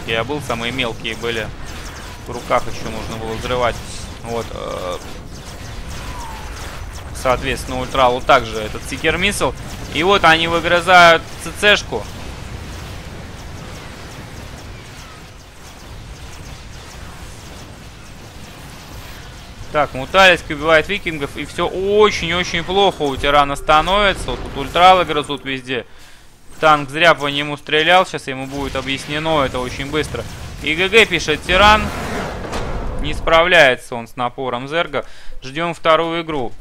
Я был, самые мелкие были. В руках еще нужно было взрывать. Вот. Соответственно, ультралу также этот Seeker Missile. И вот они выгрызают ЦЦшку. Так, Муталийский убивает викингов. И все очень-очень плохо у тирана становится. Вот тут ультралы грызут везде. Танк зря по нему стрелял. Сейчас ему будет объяснено это очень быстро. И ГГ пишет тиран. Не справляется он с напором Зерга. Ждем вторую игру.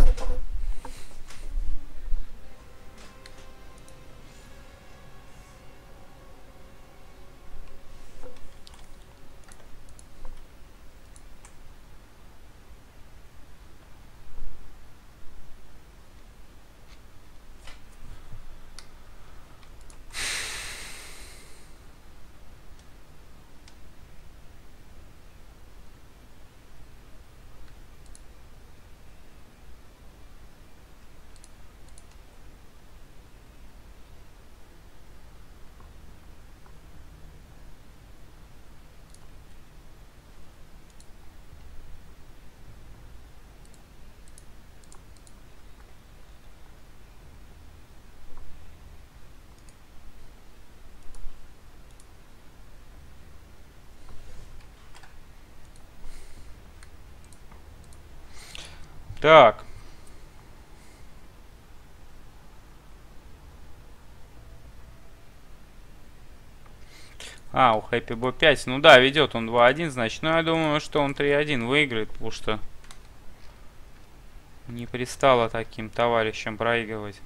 Так. А, у Happy Boy 5. Ну да, ведет он 2-1, значит. Но я думаю, что он 3-1 выиграет, потому что не пристало таким товарищам проигрывать.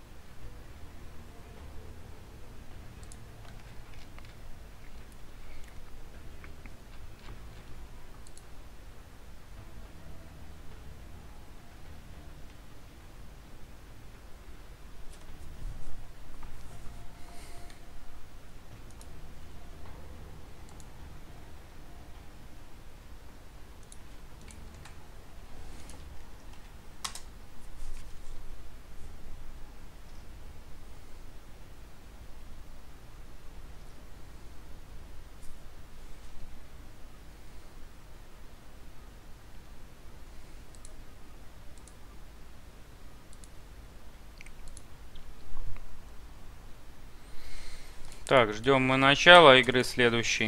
Так, ждем мы начала игры следующей.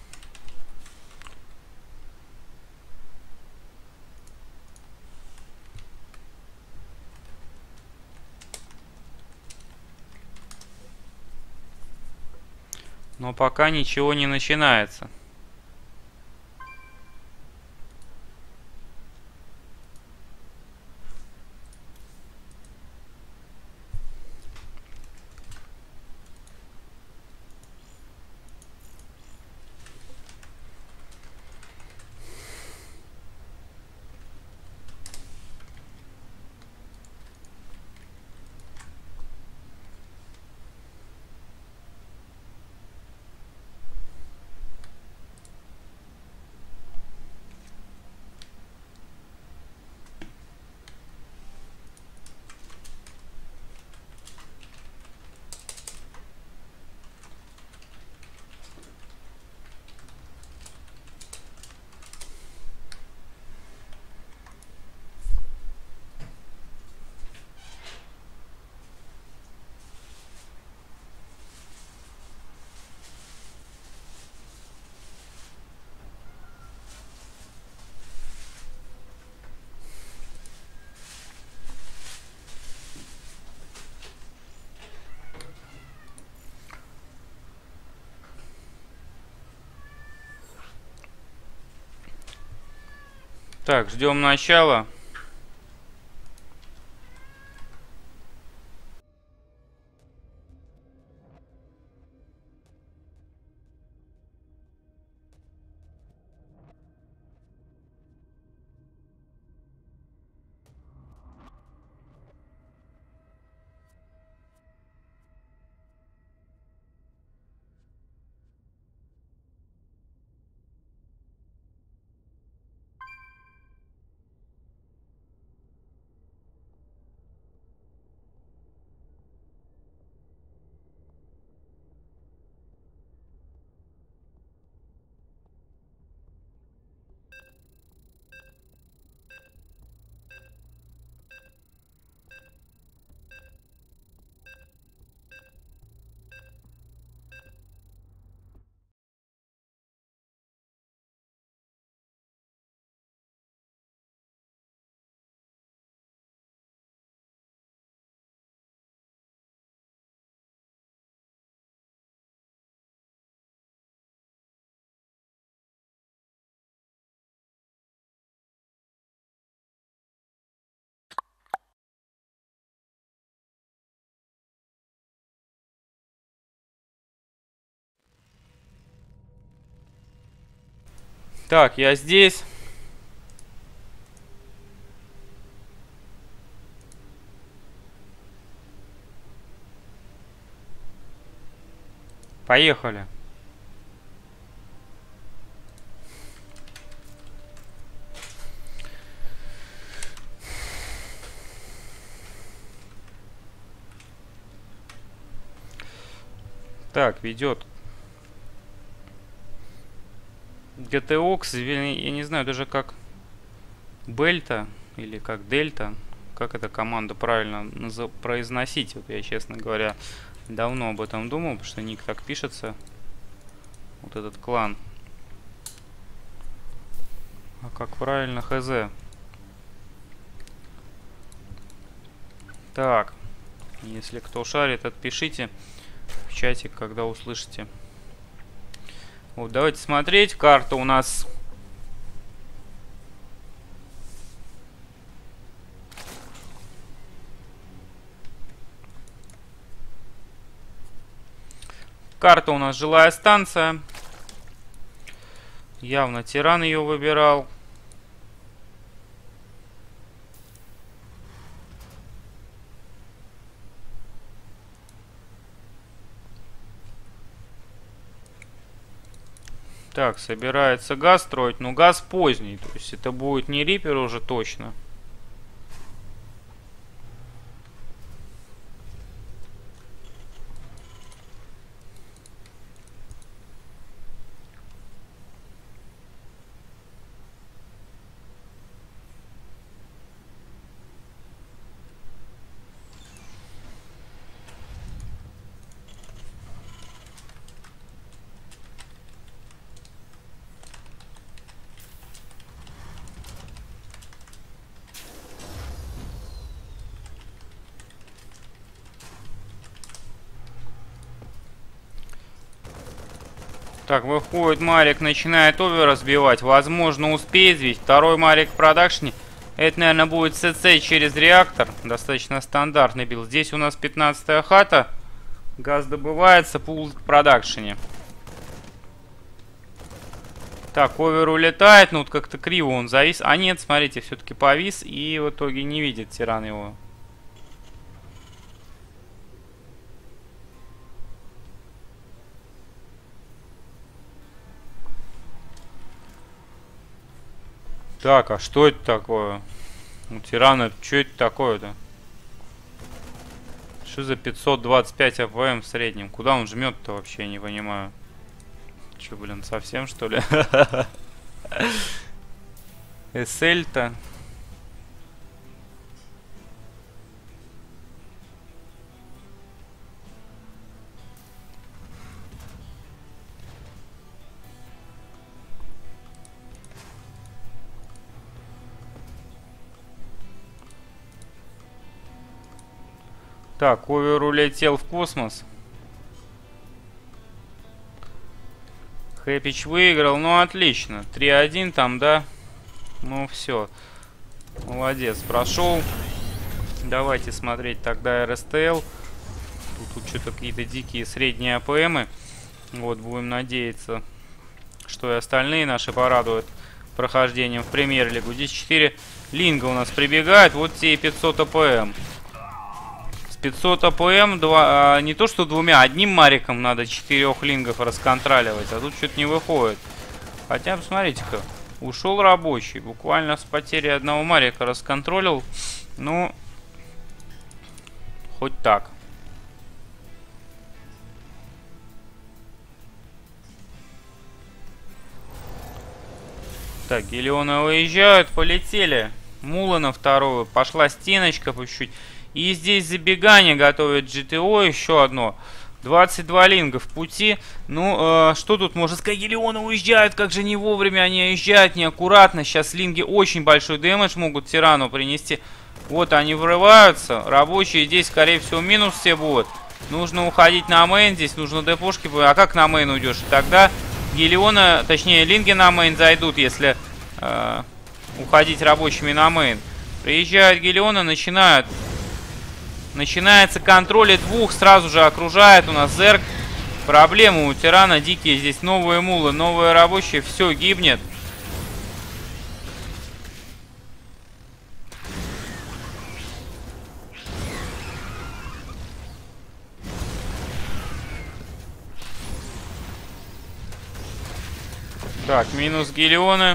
Но пока ничего не начинается. Так, ждем начала. Так, я здесь. Поехали. Так, ведет GTOX, я не знаю даже как Бельта или как Дельта, как эта команда правильно произносить. Вот я, честно говоря, давно об этом думал, потому что ник так пишется. Вот этот клан. А как правильно, хз. Так, если кто шарит, отпишите в чатик, когда услышите. Вот, давайте смотреть. Карта у нас... Карта у нас жилая станция. Явно тиран ее выбирал. Так, собирается газ строить, но газ поздний. То есть это будет не Риппер уже точно. Так, выходит Марик, начинает овер разбивать. Возможно, успеет, ведь второй Марик в продакшне. Это, наверное, будет СЦ через реактор. Достаточно стандартный билд. Здесь у нас 15-я хата. Газ добывается, пул в продакшене. Так, овер улетает. Ну, вот как-то криво он завис. А нет, смотрите, все-таки повис. И в итоге не видит тиран его. Так, а что это такое? У тирана, что это такое-то? Что за 525 АПМ в среднем? Куда он жмет-то вообще, я не понимаю. Че, блин, совсем что ли? SL-то. Так, овер улетел в космос. Хэпич выиграл. Ну, отлично. 3-1 там, да? Ну, все. Молодец, прошел. Давайте смотреть тогда РСТЛ. Тут что-то какие-то дикие средние АПМы. Вот, будем надеяться, что и остальные наши порадуют прохождением в премьер-лигу. Здесь 4 линга у нас прибегают. Вот те 500 АПМ. 500 АПМ, не то что двумя, одним мариком надо 4 лингов расконтроливать, а тут что-то не выходит. Хотя, посмотрите-ка, ушел рабочий, буквально с потерей одного марика расконтролил, ну, хоть так. Так, Гелионы уезжают, полетели. Мула на вторую, пошла стеночка по чуть-чуть. И здесь забегание готовит GTO, еще одно. 22 линга в пути. Ну, что тут можно сказать? Гелионы уезжают, как же не вовремя они уезжают, неаккуратно. Сейчас линги очень большой дэмэдж могут тирану принести. Вот они врываются. Рабочие здесь, скорее всего, минус все будут. Нужно уходить на мейн, здесь нужно депушки. А как на мейн уйдешь? Тогда Гелионы, точнее линги на мейн зайдут, если уходить рабочими на мейн. Приезжают Гелионы, начинается контроль двух, сразу же окружает у нас Зерк. Проблемы у тирана дикие, здесь новые мулы, новые рабочие, все гибнет. Так, минус гелионы.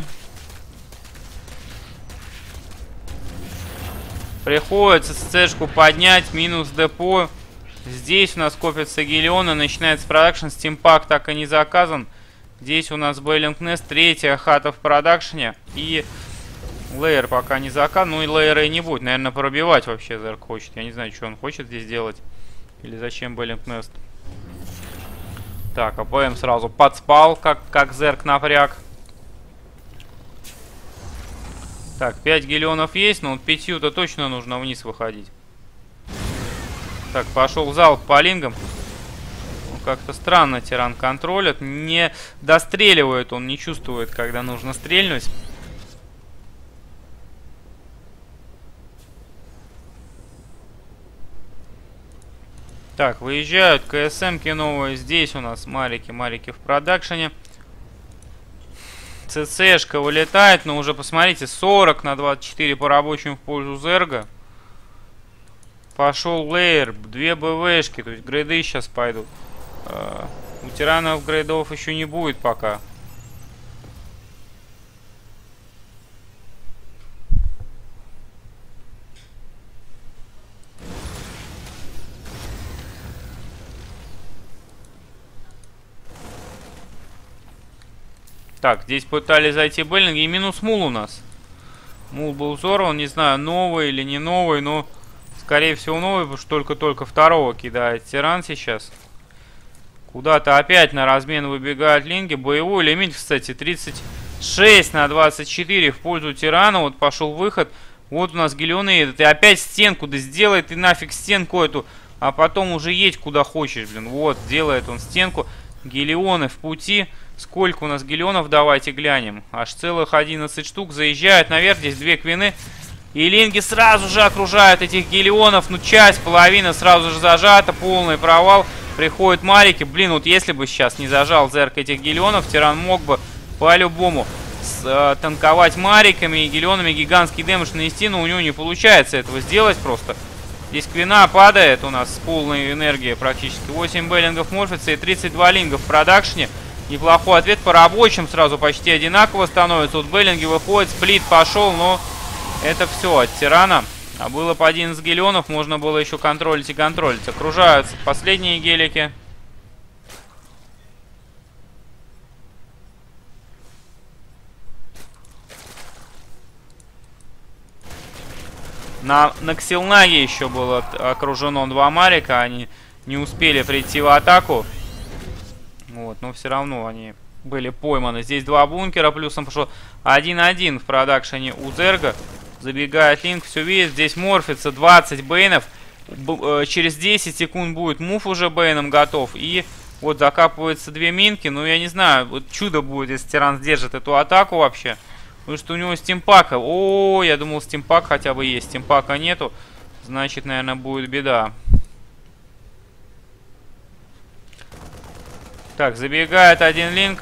Приходится СЦшку поднять, минус депо. Здесь у нас копятся гелионы, начинается продакшн. Стимпак так и не заказан. Здесь у нас Бейлинг Нест, третья хата в продакшне. И лейер пока не заказан. Ну и лейера и не будет. Наверное, пробивать вообще Зерк хочет. Я не знаю, что он хочет здесь делать. Или зачем Бейлинг Нест. Так, АПМ сразу подспал, как Зерк напряг. Так, 5 гелионов есть, но вот 5-то точно нужно вниз выходить. Так, пошел залп по лингам. Ну, как-то странно тиран контролит. Не достреливает он, не чувствует, когда нужно стрельнуть. Так, выезжают КСМ-ки новые. Здесь у нас марики в продакшене. ЦЦшка вылетает, но уже посмотрите, 40 на 24 по рабочим в пользу Зерга. Пошел лейер, 2 БВшки, то есть грейды сейчас пойдут. У тиранов грейдов еще не будет пока. Так, здесь пытались зайти Бейлинги. И минус мул у нас. Мул был взорван, не знаю, новый или не новый, но скорее всего новый, потому что только-только второго кидает тиран сейчас. Куда-то опять на размен выбегают линги. Боевой лимит, кстати, 36 на 24 в пользу тирана. Вот пошел выход. Вот у нас гелионы едут. И опять стенку. Да сделай ты нафиг стенку эту. А потом уже едь куда хочешь, блин. Вот, делает он стенку. Гелионы в пути. Сколько у нас гелионов, давайте глянем. Аж целых 11 штук. Заезжают наверх, здесь 2 квины. И линги сразу же окружают этих гелионов. Ну, часть, половина сразу же зажата. Полный провал. Приходят марики. Блин, вот если бы сейчас не зажал Зерк этих гелионов, тиран мог бы по-любому танковать мариками и гелионами гигантский дэмэдж нанести. Но у него не получается этого сделать просто. Здесь квина падает у нас с полной энергией практически. 8 бейлингов морфится и 32 линга в продакшне. Неплохой ответ по рабочим, сразу почти одинаково становится. Вот бейлинги выходит, сплит пошел, но это все от тирана. А было по 11 гелионов, можно было еще контролить и контролить. Окружаются последние гелики. На Ксилнаге еще было окружено 2 марика, они не успели прийти в атаку. Вот, но все равно они были пойманы. Здесь 2 бункера, плюсом пошел 1-1 в продакшене у Зерга. Забегает линк, все видит. Здесь морфится 20 бейнов. Через 10 секунд будет мув уже бейном готов. И вот закапывается 2 минки. Ну, я не знаю, вот чудо будет, если тиран сдержит эту атаку вообще. Потому что у него стимпака. О, я думал, стимпак хотя бы есть. Стимпака нету. Значит, наверное, будет беда. Так, забегает один линк.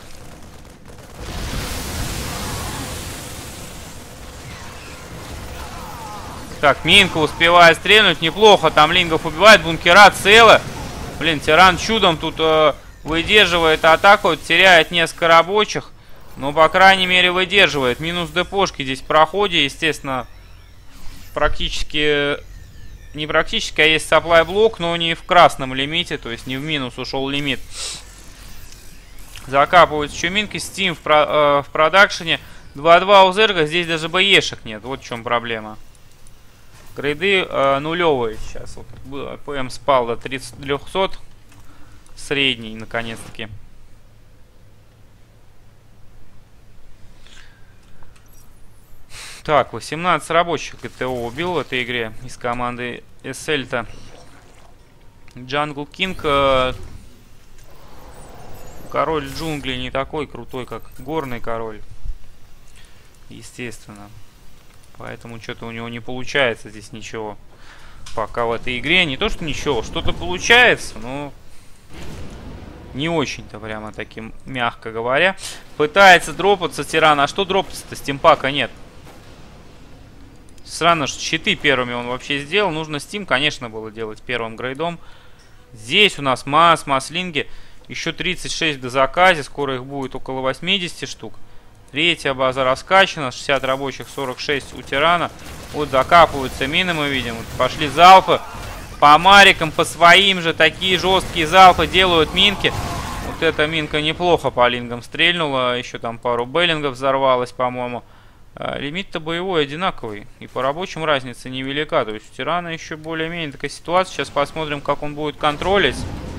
Так, минка успевает стрельнуть. Неплохо, там лингов убивает. Бункера целы. Блин, тиран чудом тут выдерживает атаку. Теряет несколько рабочих. Но, по крайней мере, выдерживает. Минус депошки здесь в проходе. Естественно, практически... Не практически, а есть supply блок, но не в красном лимите. То есть не в минус ушел лимит. Закапываются еще минки. Steam в продакшене. 2-2 у Зерга. Здесь даже БЕшек нет. Вот в чем проблема. Грейды нулевые сейчас. Вот, ПМ спал до 300. Средний, наконец-таки. Так, 18 рабочих ГТО убил в этой игре из команды SL-то. Джангл Кинг... Король джунглей не такой крутой, как горный король. Естественно. Поэтому что-то у него не получается здесь ничего. Пока в этой игре. Не то, что ничего. Что-то получается, но... Не очень-то прямо таким, мягко говоря. Пытается дропаться тиран. А что дропаться-то? Стимпака нет. Странно, что щиты первыми он вообще сделал. Нужно Steam, конечно, было делать первым грейдом. Здесь у нас маслинги. Еще 36 до заказа. Скоро их будет около 80 штук. Третья база раскачана. 60 рабочих, 46 у тирана. Вот закапываются мины, мы видим. Вот пошли залпы. По марикам, по своим же. Такие жесткие залпы делают минки. Вот эта минка неплохо по лингам стрельнула. Еще там пару беллингов взорвалось, по-моему. Лимит-то боевой одинаковый. И по рабочим разница невелика. То есть у тирана еще более-менее такая ситуация. Сейчас посмотрим, как он будет контролить.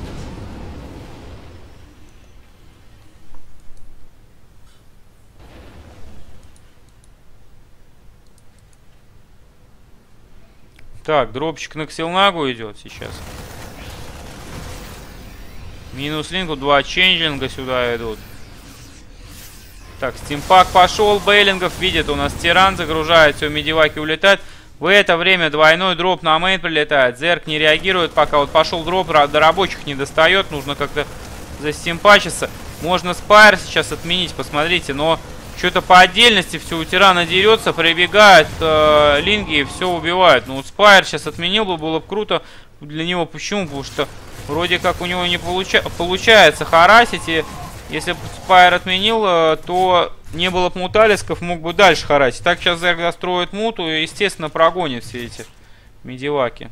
Так, дропчик на Ксилнагу идет сейчас. Минус линку, 2 ченджинга сюда идут. Так, стимпак пошел, бейлингов видит, у нас тиран загружает, все, медиваки улетают. В это время двойной дроп на мейн прилетает. Зерк не реагирует, пока вот пошел дроп, до рабочих не достает. Нужно как-то застимпачиться. Можно спайр сейчас отменить, посмотрите, но что-то по отдельности все у тирана дерется, прибегают линги и все убивают. Ну вот спайр сейчас отменил бы, было бы круто для него. Почему? Потому что вроде как у него не получается харасить, и если бы спайр отменил, то не было бы муталисков, мог бы дальше харасить. Так сейчас Зерк достроит муту и, естественно, прогонит все эти медиваки.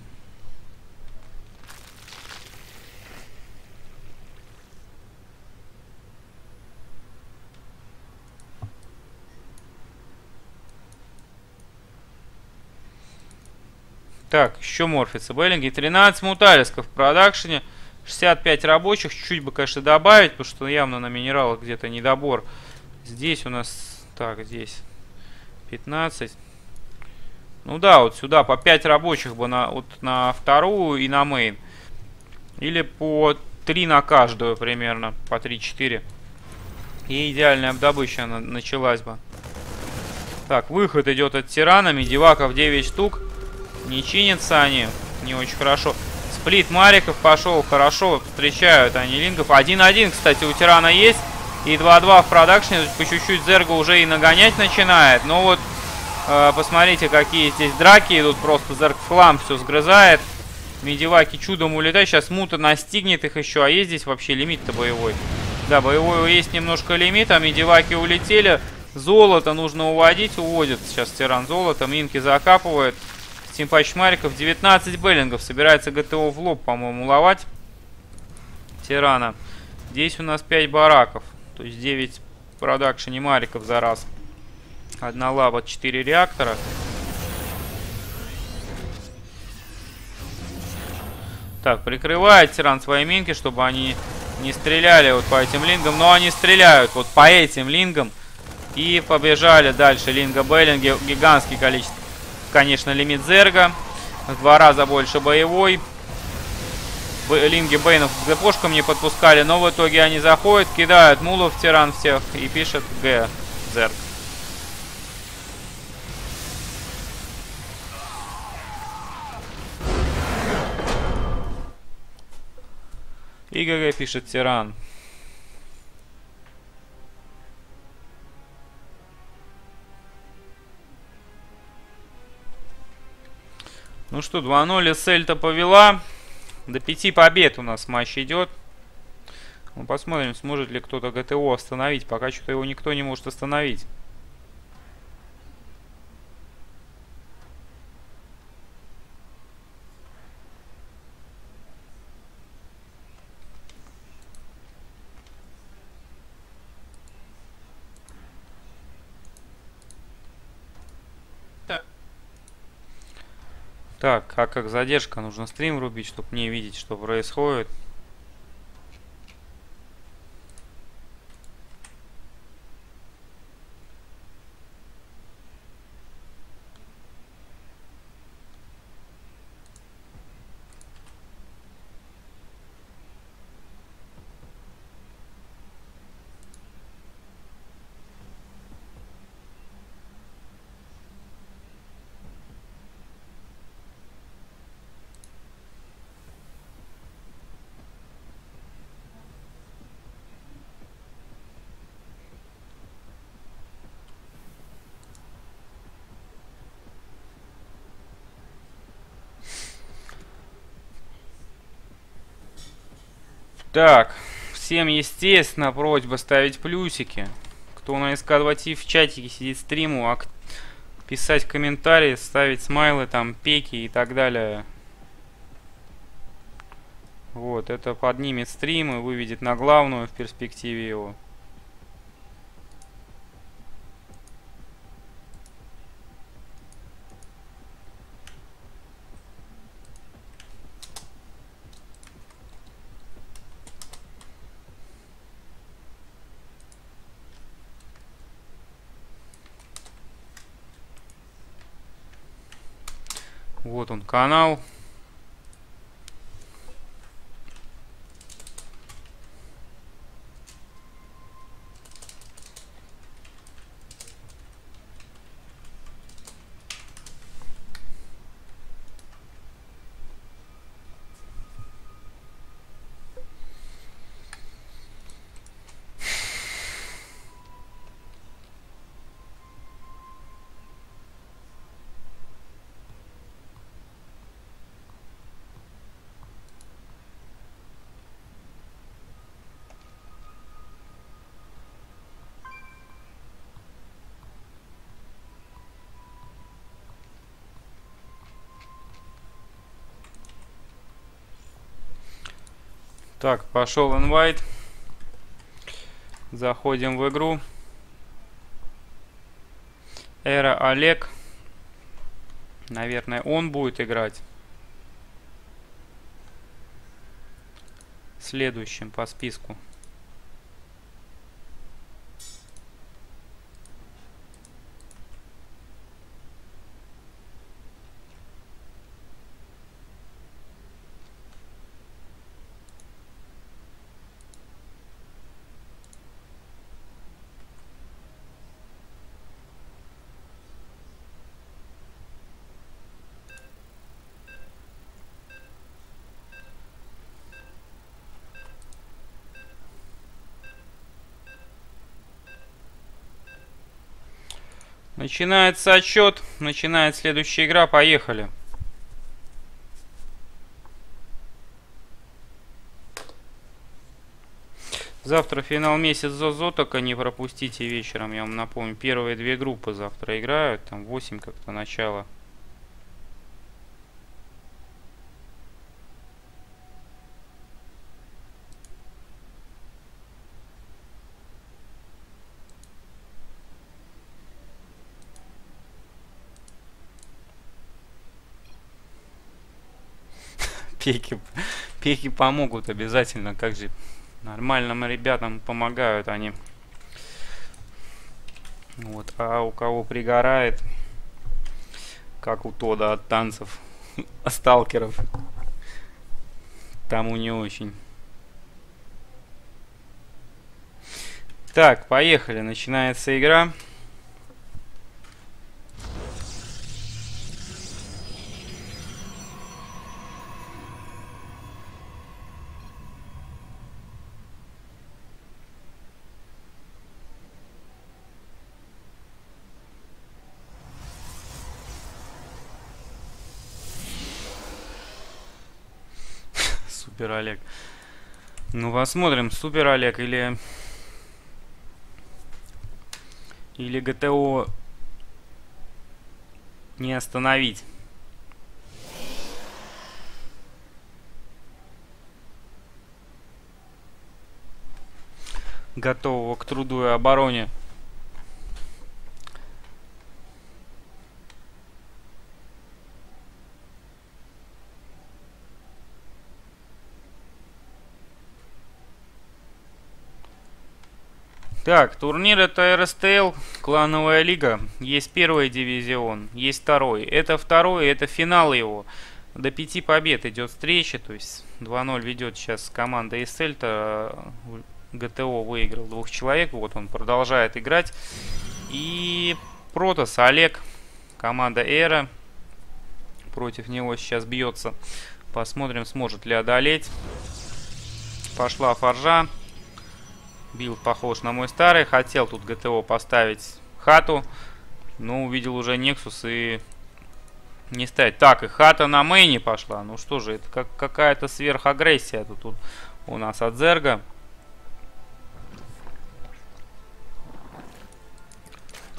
Так, еще морфится беллинги. 13 муталисков в продакшене. 65 рабочих. Чуть-чуть бы, конечно, добавить, потому что явно на минералах где-то недобор. Здесь у нас... Так, здесь 15. Ну да, вот сюда по 5 рабочих бы вот на вторую и на мейн. Или по 3 на каждую примерно. По 3-4. И идеальная добыча началась бы. Так, выход идет от тирана. Медиваков 9 штук. Не чинятся они. Не очень хорошо. Сплит мариков пошел. Хорошо встречают они лингов. 1-1, кстати, у тирана есть. И 2-2 в продакшне. По чуть-чуть Зерга уже и нагонять начинает. Но вот посмотрите, какие здесь драки идут. Просто Зерг в хлам все сгрызает. Медиваки чудом улетают. Сейчас мута настигнет их еще. А есть здесь вообще лимит-то боевой? Да, боевой есть немножко лимит. А медиваки улетели. Золото нужно уводить. Уводит сейчас тиран золото. Минки закапывает. Стимпач мариков. 19 беллингов. Собирается ГТО в лоб, по-моему, ловать тирана. Здесь у нас 5 бараков. То есть 9 в продакшене мариков за раз. Одна лава, 4 реактора. Так, прикрывает тиран свои минки, чтобы они не стреляли вот по этим лингам. Но они стреляют вот по этим лингам. И побежали дальше линга-беллинги. Гигантское количество. Конечно, лимит Зерга. В 2 раза больше боевой. Линги Бейнов к ГПшкам не подпускали. Но в итоге они заходят, кидают мулов тиран всех. И пишет Г. Зерг. И ГГ пишет тиран. Ну что, 2-0 Сельта повела. До 5 побед у нас матч идет. Ну, посмотрим, сможет ли кто-то ГТО остановить. Пока что-то его никто не может остановить. Так, а как задержка? Нужно стрим рубить, чтобы не видеть, что происходит. Так, Всем, естественно, просьба ставить плюсики. Кто на СК2 в чатике сидит стриму, писать комментарии, ставить смайлы, там, пеки и так далее. Вот, это поднимет стрим и выведет на главную в перспективе его. Вот он, канал. Так, пошел инвайт. Заходим в игру. Эра Олег. Наверное, он будет играть. Следующим по списку. Начинается отсчет. Начинает следующая игра. Поехали. Завтра финал месяц ЗОЗО, только не пропустите вечером. Я вам напомню, первые две группы завтра играют. Там 8 как-то начало. Пеки помогут обязательно, как же. Нормальным ребятам помогают они. Вот, а у кого пригорает, как у Тода от танцев, сталкеров, тому не очень. Так, поехали, начинается игра. Супер Олег. Ну, посмотрим, Супер Олег или ГТО не остановить. Готового к труду и обороне. Так, турнир это РСТЛ, клановая лига. Есть первый дивизион, есть второй. Это второй, это финал его. До 5 побед идет встреча, то есть 2-0 ведет сейчас команда из Сельта. ГТО выиграл 2 человек, вот он продолжает играть. И Протос Олег, команда Эра, против него сейчас бьется. Посмотрим, сможет ли одолеть. Пошла форжа. Билд похож на мой старый. Хотел тут ГТО поставить хату, но увидел уже Нексус и не ставить. Так, и хата на мейне пошла. Ну что же, это какая-то сверхагрессия тут у нас от Зерга.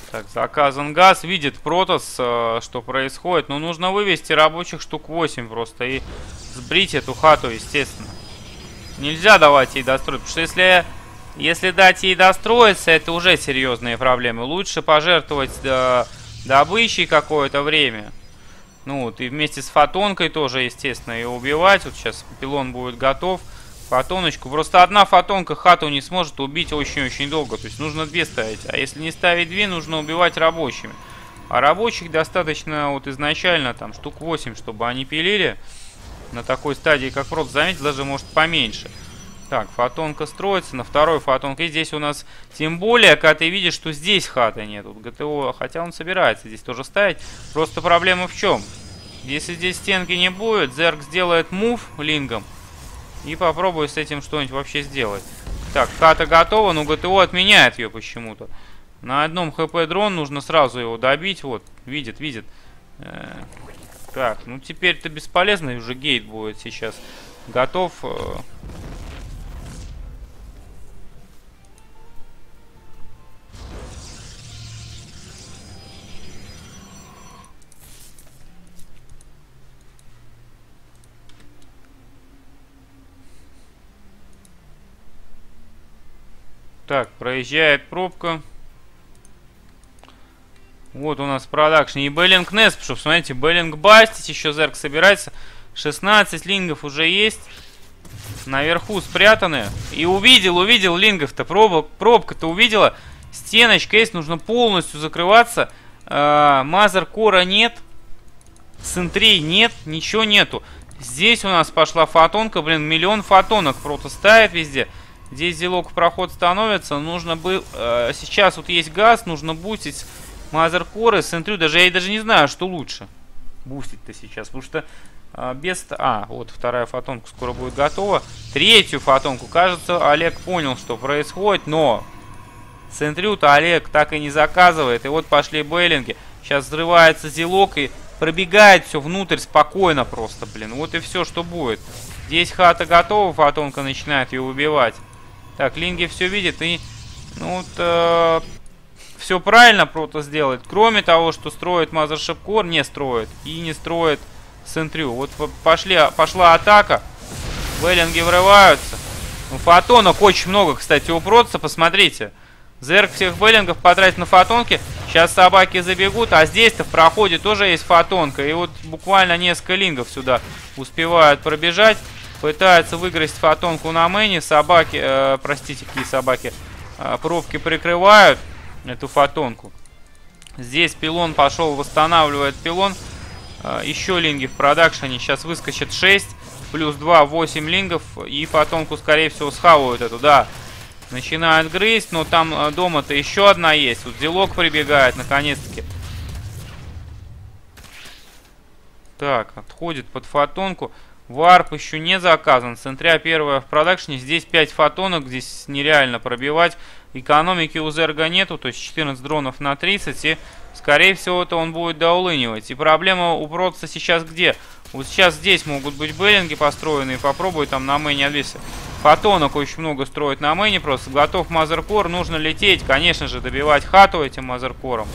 Так, заказан газ. Видит Протос, что происходит. Но нужно вывести рабочих штук 8 просто. И сбрить эту хату, естественно. Нельзя давать ей достроить. Потому что если дать ей достроиться, это уже серьезные проблемы. Лучше пожертвовать добычей какое-то время. Ну вот, и вместе с фотонкой тоже, естественно, ее убивать. Вот сейчас пилон будет готов. Фотоночку. Просто одна фотонка хату не сможет убить очень-очень долго. То есть нужно 2 ставить. А если не ставить 2, нужно убивать рабочими. А рабочих достаточно вот изначально там штук 8, чтобы они пилили. На такой стадии, как Протос, заметил, даже может поменьше. Так, фотонка строится. На второй фотонке здесь у нас, тем более, когда ты видишь, что здесь хаты нет. Вот ГТО, хотя он собирается здесь тоже ставить. Просто проблема в чем? Если здесь стенки не будет, Зерк сделает мув лингом. И попробую с этим что-нибудь вообще сделать. Так, хата готова, но ГТО отменяет ее почему-то. На одном хп дрон нужно сразу его добить. Вот, видит. Так, ну теперь-то бесполезно. Уже гейт будет сейчас готов. Так, проезжает пробка. Вот у нас в продакшне и Беллинг Нест, чтобы, смотрите, Беллинг бастить, еще Зерк собирается. 16 лингов уже есть. Наверху спрятаны. И увидел лингов-то, пробка-то увидела. Стеночка есть, нужно полностью закрываться. Мазер-кора нет. Центрей нет, ничего нету. Здесь у нас пошла фотонка, блин, миллион фотонок просто ставит везде. Здесь зелок в проход становится. Нужно было... сейчас вот есть газ, нужно бустить мазер-коры. Центрю даже, я даже не знаю, что лучше бустить-то сейчас. Потому что без... вот вторая фотонка скоро будет готова. Третью фотонку, кажется, Олег понял, что происходит. Но центрю-то Олег так и не заказывает. И вот пошли Беллинги. Сейчас взрывается зелок и пробегает все внутрь спокойно просто, блин. Вот и все, что будет. Здесь хата готова, фотонка начинает ее убивать. Так, линги все видит и... Ну вот... все правильно Протос делает. Кроме того, что строит Mothership Core, не строит. И не строит Центрю. Вот пошла атака. Беллинги врываются. Ну, фотонок очень много, кстати, у Протоса. Посмотрите. Зерк всех Беллингов потратит на фотонки. Сейчас собаки забегут. А здесь-то в проходе тоже есть фотонка. И вот буквально несколько лингов сюда успевают пробежать. Пытаются выиграть фотонку на мэне. Собаки, простите, какие собаки, пробки прикрывают эту фотонку. Здесь пилон пошел, восстанавливает пилон. Еще линги в продакшене. Сейчас выскочит 6. Плюс 2, 8 лингов. И фотонку, скорее всего, схавают эту, да. Начинают грызть, но там дома-то еще одна есть. Вот зелок прибегает, наконец-таки. Так, отходит под фотонку. Варп еще не заказан. Центря первая в продакшне. Здесь 5 фотонок. Здесь нереально пробивать. Экономики у Зерга нету. То есть 14 дронов на 30. И, скорее всего-то, он будет доулынивать. И проблема у Протоса сейчас где? Вот сейчас здесь могут быть Беллинги построенные. Попробуй там на мэне отвесить. Фотонок очень много строить на мэне. Просто готов мазеркор. Нужно лететь. Конечно же, добивать хату этим мазеркором.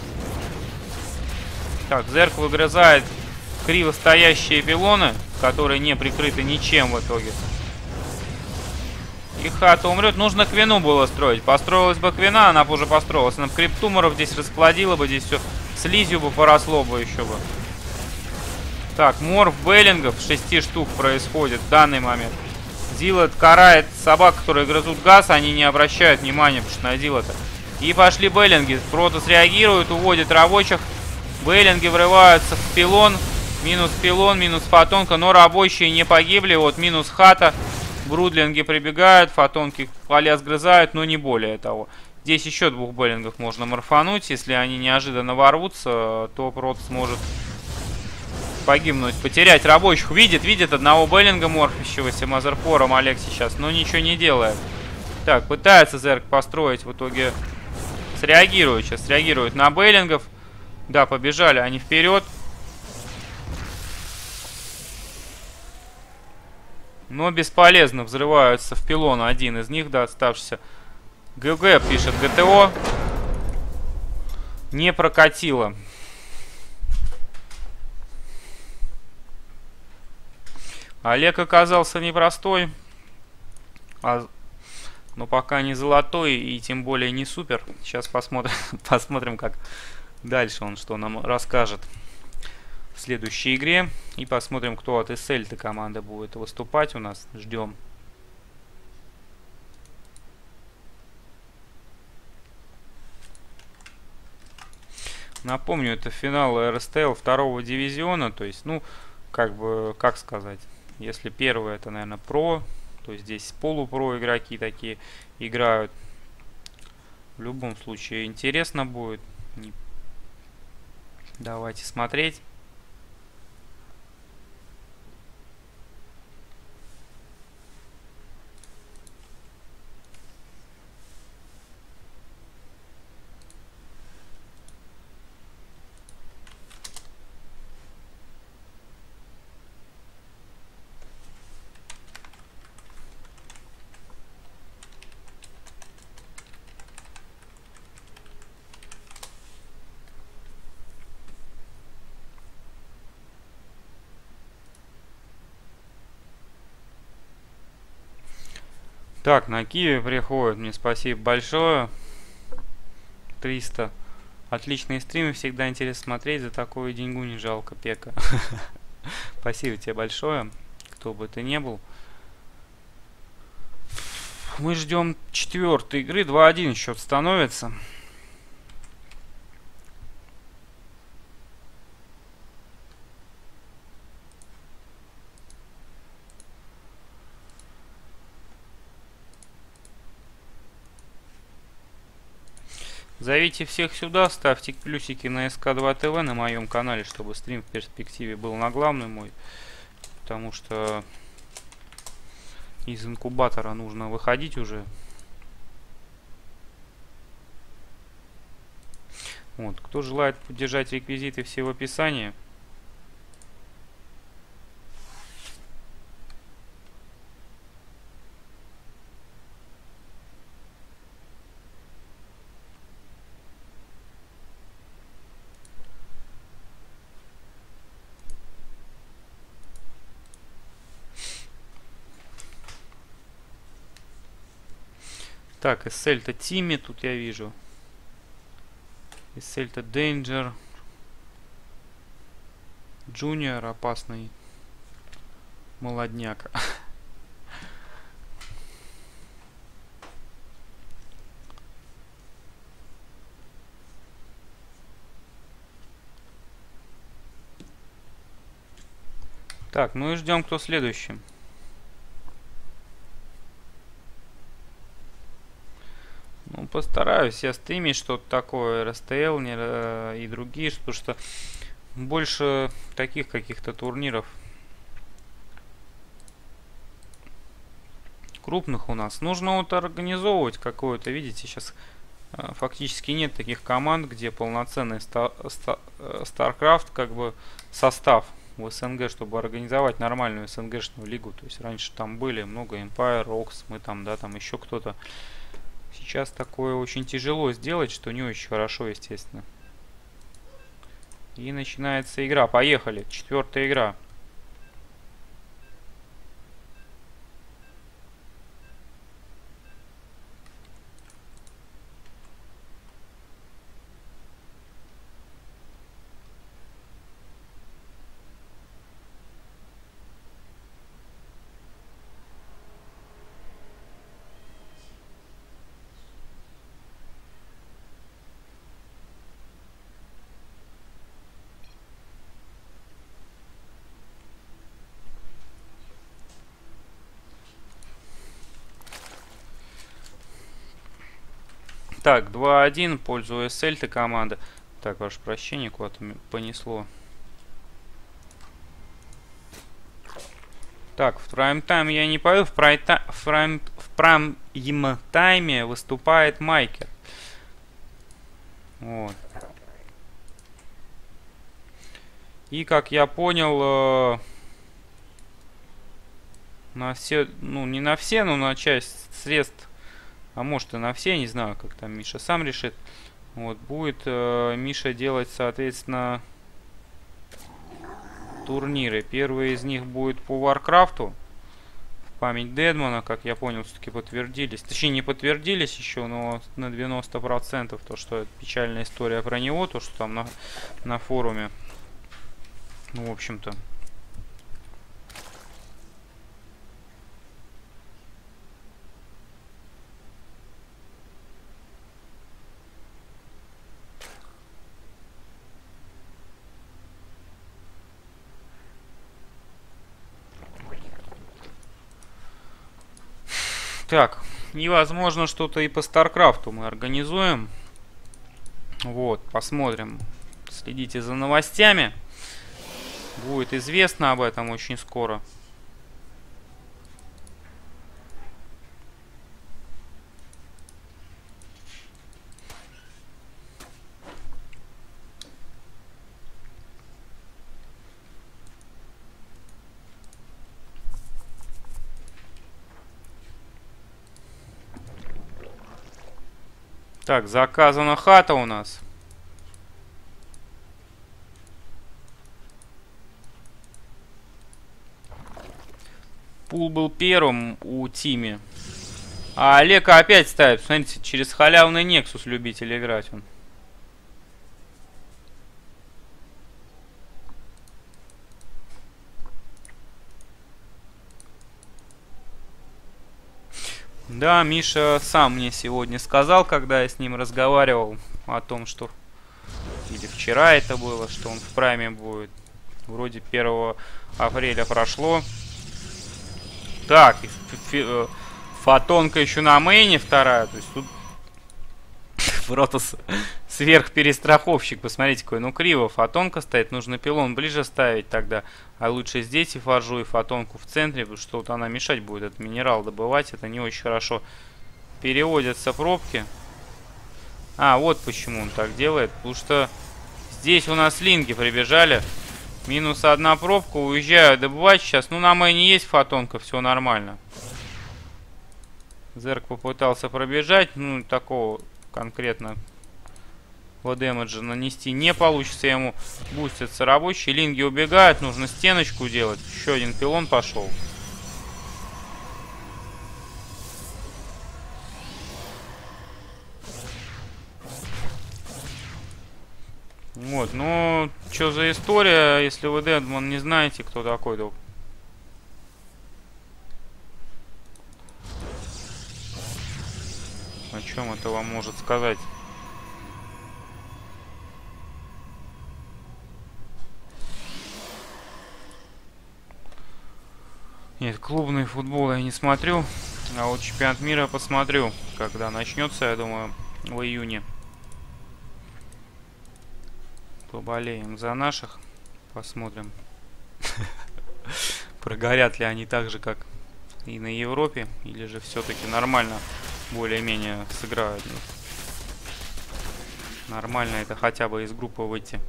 Так, Зерк выгрызает криво стоящие пилоны, которые не прикрыты ничем в итоге. И хата умрет. Нужно Квину было строить. Построилась бы Квина, она бы уже построилась. Она бы криптуморов здесь расплодила бы, здесь все слизью бы поросло бы еще бы. Так, морф Беллингов 6 штук происходит в данный момент. Зилот карает собак, которые грызут газ, они не обращают внимания, потому что на Зилота. И пошли Беллинги. Протос реагирует, уводит рабочих. Беллинги врываются в пилон, минус фотонка, но рабочие не погибли. Вот минус хата. Брудлинги прибегают, фотонки поля сгрызают, но не более того. Здесь еще 2 Беллингов можно морфануть. Если они неожиданно ворвутся, то Протос может погибнуть, потерять рабочих. Видит одного Беллинга морфящегося мазеркором Олег сейчас, но ничего не делает. Так, пытается Зерк построить, в итоге среагирует. Сейчас реагирует на Беллингов. Да, побежали они вперед. Но бесполезно, взрываются в пилон один из них, да, оставшийся. ГГ пишет ГТО. Не прокатило. Олег оказался непростой, но пока не золотой и тем более не супер. Сейчас посмотрим, посмотрим, как дальше он что нам расскажет в следующей игре. И посмотрим, кто от SL-то команда будет выступать у нас. Ждем. Напомню, это финал РСТЛ второго дивизиона. То есть, ну, как бы, как сказать. Если первый это, наверное, про, то здесь полупро игроки такие играют. В любом случае интересно будет. Давайте смотреть. Так, на Киви приходит. Мне спасибо большое. 300. Отличные стримы. Всегда интересно смотреть. За такую деньгу не жалко, Пека. Спасибо тебе большое. Кто бы ты ни был. Мы ждем четвертой игры. 2-1 счет становится. Зовите всех сюда, ставьте плюсики на СК2 ТВ на моем канале, чтобы стрим в перспективе был на главный мой. Потому что из инкубатора нужно выходить уже. Вот, кто желает поддержать, реквизиты все в описании. Так, SL-то Тимми тут я вижу. SL-то Danger. Junior опасный молодняк. Так, ну и ждем, кто следующий. Ну, постараюсь я стримить что-то такое, РСТЛ и другие, потому что больше таких каких-то турниров крупных у нас. Нужно вот организовывать какое-то, видите, сейчас фактически нет таких команд, где полноценный StarCraft как бы состав в СНГ, чтобы организовать нормальную СНГшную лигу. То есть раньше там были много Empire, Rocks, мы там, да, там еще кто-то. Сейчас такое очень тяжело сделать, что не очень хорошо, естественно. И начинается игра. Поехали. Четвертая игра. Так, 2-1, пользуясь SL-то команда. Так, ваше прощение, куда-то понесло. Так, в прайм-тайм я не пою, в прайм-тайме выступает Майкер. Вот. И, как я понял, на все, ну не на все, но на часть средств, а может и на все, не знаю, как там Миша сам решит. Вот, будет Миша делать, соответственно, турниры. Первый из них будет по Варкрафту. В память Дедмана, как я понял, все-таки подтвердились. Точнее, не подтвердились еще, но на 90%. То, что это печальная история про него, то, что там на форуме. Ну, в общем-то. Так, и возможно что-то и по Старкрафту мы организуем. Вот, посмотрим. Следите за новостями. Будет известно об этом очень скоро. Так, заказана хата у нас. Пул был первым у Тими. А Олега опять ставит. Смотрите, через халявный Нексус любитель играть он. Да, Миша сам мне сегодня сказал, когда я с ним разговаривал, о том, что... Или вчера это было, что он в прайме будет. Вроде 1 апреля прошло. Так, фотонка еще на мейне вторая. То есть тут просто сверхперестраховщик. Посмотрите, какой. Ну, криво фотонка стоит. Нужно пилон ближе ставить тогда. А лучше здесь и форжу, и фотонку в центре. Потому что вот она мешать будет. Этот минерал добывать. Это не очень хорошо. Переводятся пробки. А, вот почему он так делает. Потому что здесь у нас линки прибежали. Минус одна пробка. Уезжаю добывать сейчас. Ну, на мейне есть фотонка. Все нормально. Зерк попытался пробежать. Ну, такого конкретно дэмэджа нанести не получится. Ему бустятся рабочие. Линги убегают. Нужно стеночку делать. Еще один пилон пошел. Вот, ну, что за история, если вы, Дедман, не знаете, кто такой, то... О чем это вам может сказать? Нет, клубный футбол я не смотрю, а вот чемпионат мира посмотрю, когда начнется, я думаю, в июне. Поболеем за наших. Посмотрим. Прогорят ли они так же, как и на Европе. Или же все-таки нормально более-менее сыграют. Нормально это хотя бы из группы выйти.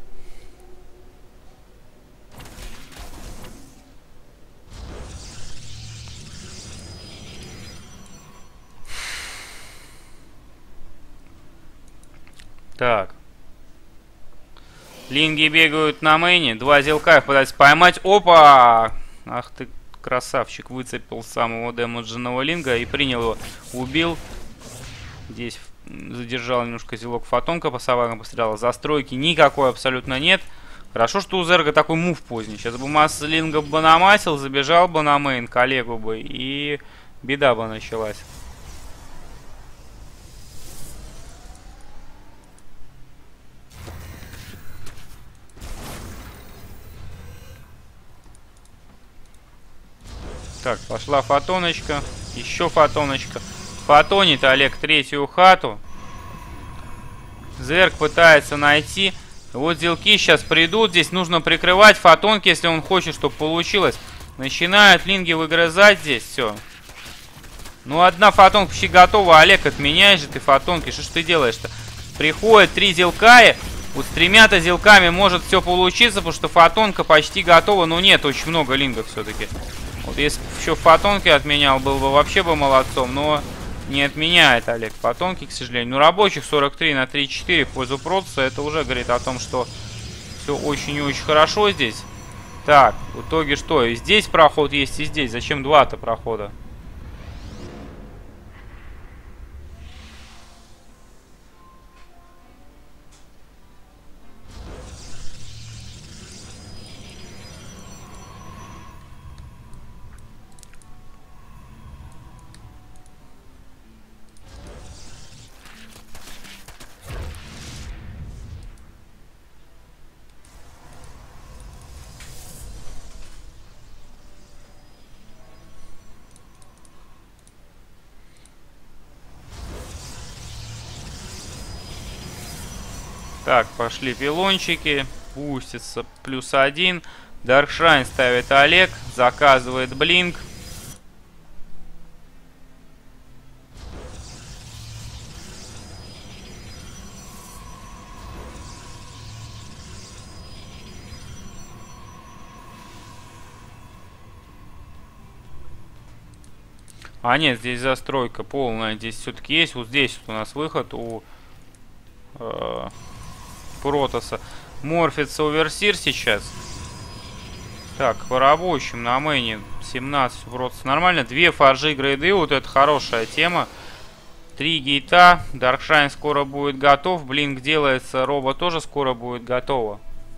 Так. Линги бегают на мейне. Два зелка пытаются поймать. Опа! Ах ты, красавчик. Выцепил самого дэмэдженного линга и принял его. Убил. Здесь задержал немножко зелок фотонка. По собакам постреляла. Застройки никакой абсолютно нет. Хорошо, что у Зерга такой мув поздний. Сейчас бы масса лингов бы намасил, забежал бы на мейн, коллегу бы. И беда бы началась. Так, пошла фотоночка. Еще фотоночка. Фотонит Олег третью хату. Зерк пытается найти. Вот зелки сейчас придут. Здесь нужно прикрывать фотонки, если он хочет, чтобы получилось. Начинают линги выгрызать здесь. Все. Ну, одна фотонка почти готова. Олег, отменяешь же ты фотонки. Что ж ты делаешь-то? Приходит 3 зелка. И вот с 3-то зелками может все получиться, потому что фотонка почти готова. Но нет, очень много лингов все-таки. Вот если бы еще фотонки отменял, был бы вообще бы молодцом, но не отменяет Олег фотонки, к сожалению. Но рабочих 43 на 3-4 в пользу Протоса. Это уже говорит о том, что все очень и очень хорошо здесь. Так, в итоге что? И здесь проход есть, и здесь. Зачем два-то прохода? Так, пошли пилончики. Пустится +1. Даркшрайн ставит Олег. Заказывает блинк. А нет, здесь застройка полная. Здесь все-таки есть. Вот здесь вот у нас выход у Протоса. Морфится Оверсир сейчас. Так, по рабочим на мэне 17 Протоса. Нормально. 2 фаржи грейды. Вот это хорошая тема. 3 гейта. Даркшайн скоро будет готов. Блинк делается. Роба тоже скоро будет готова.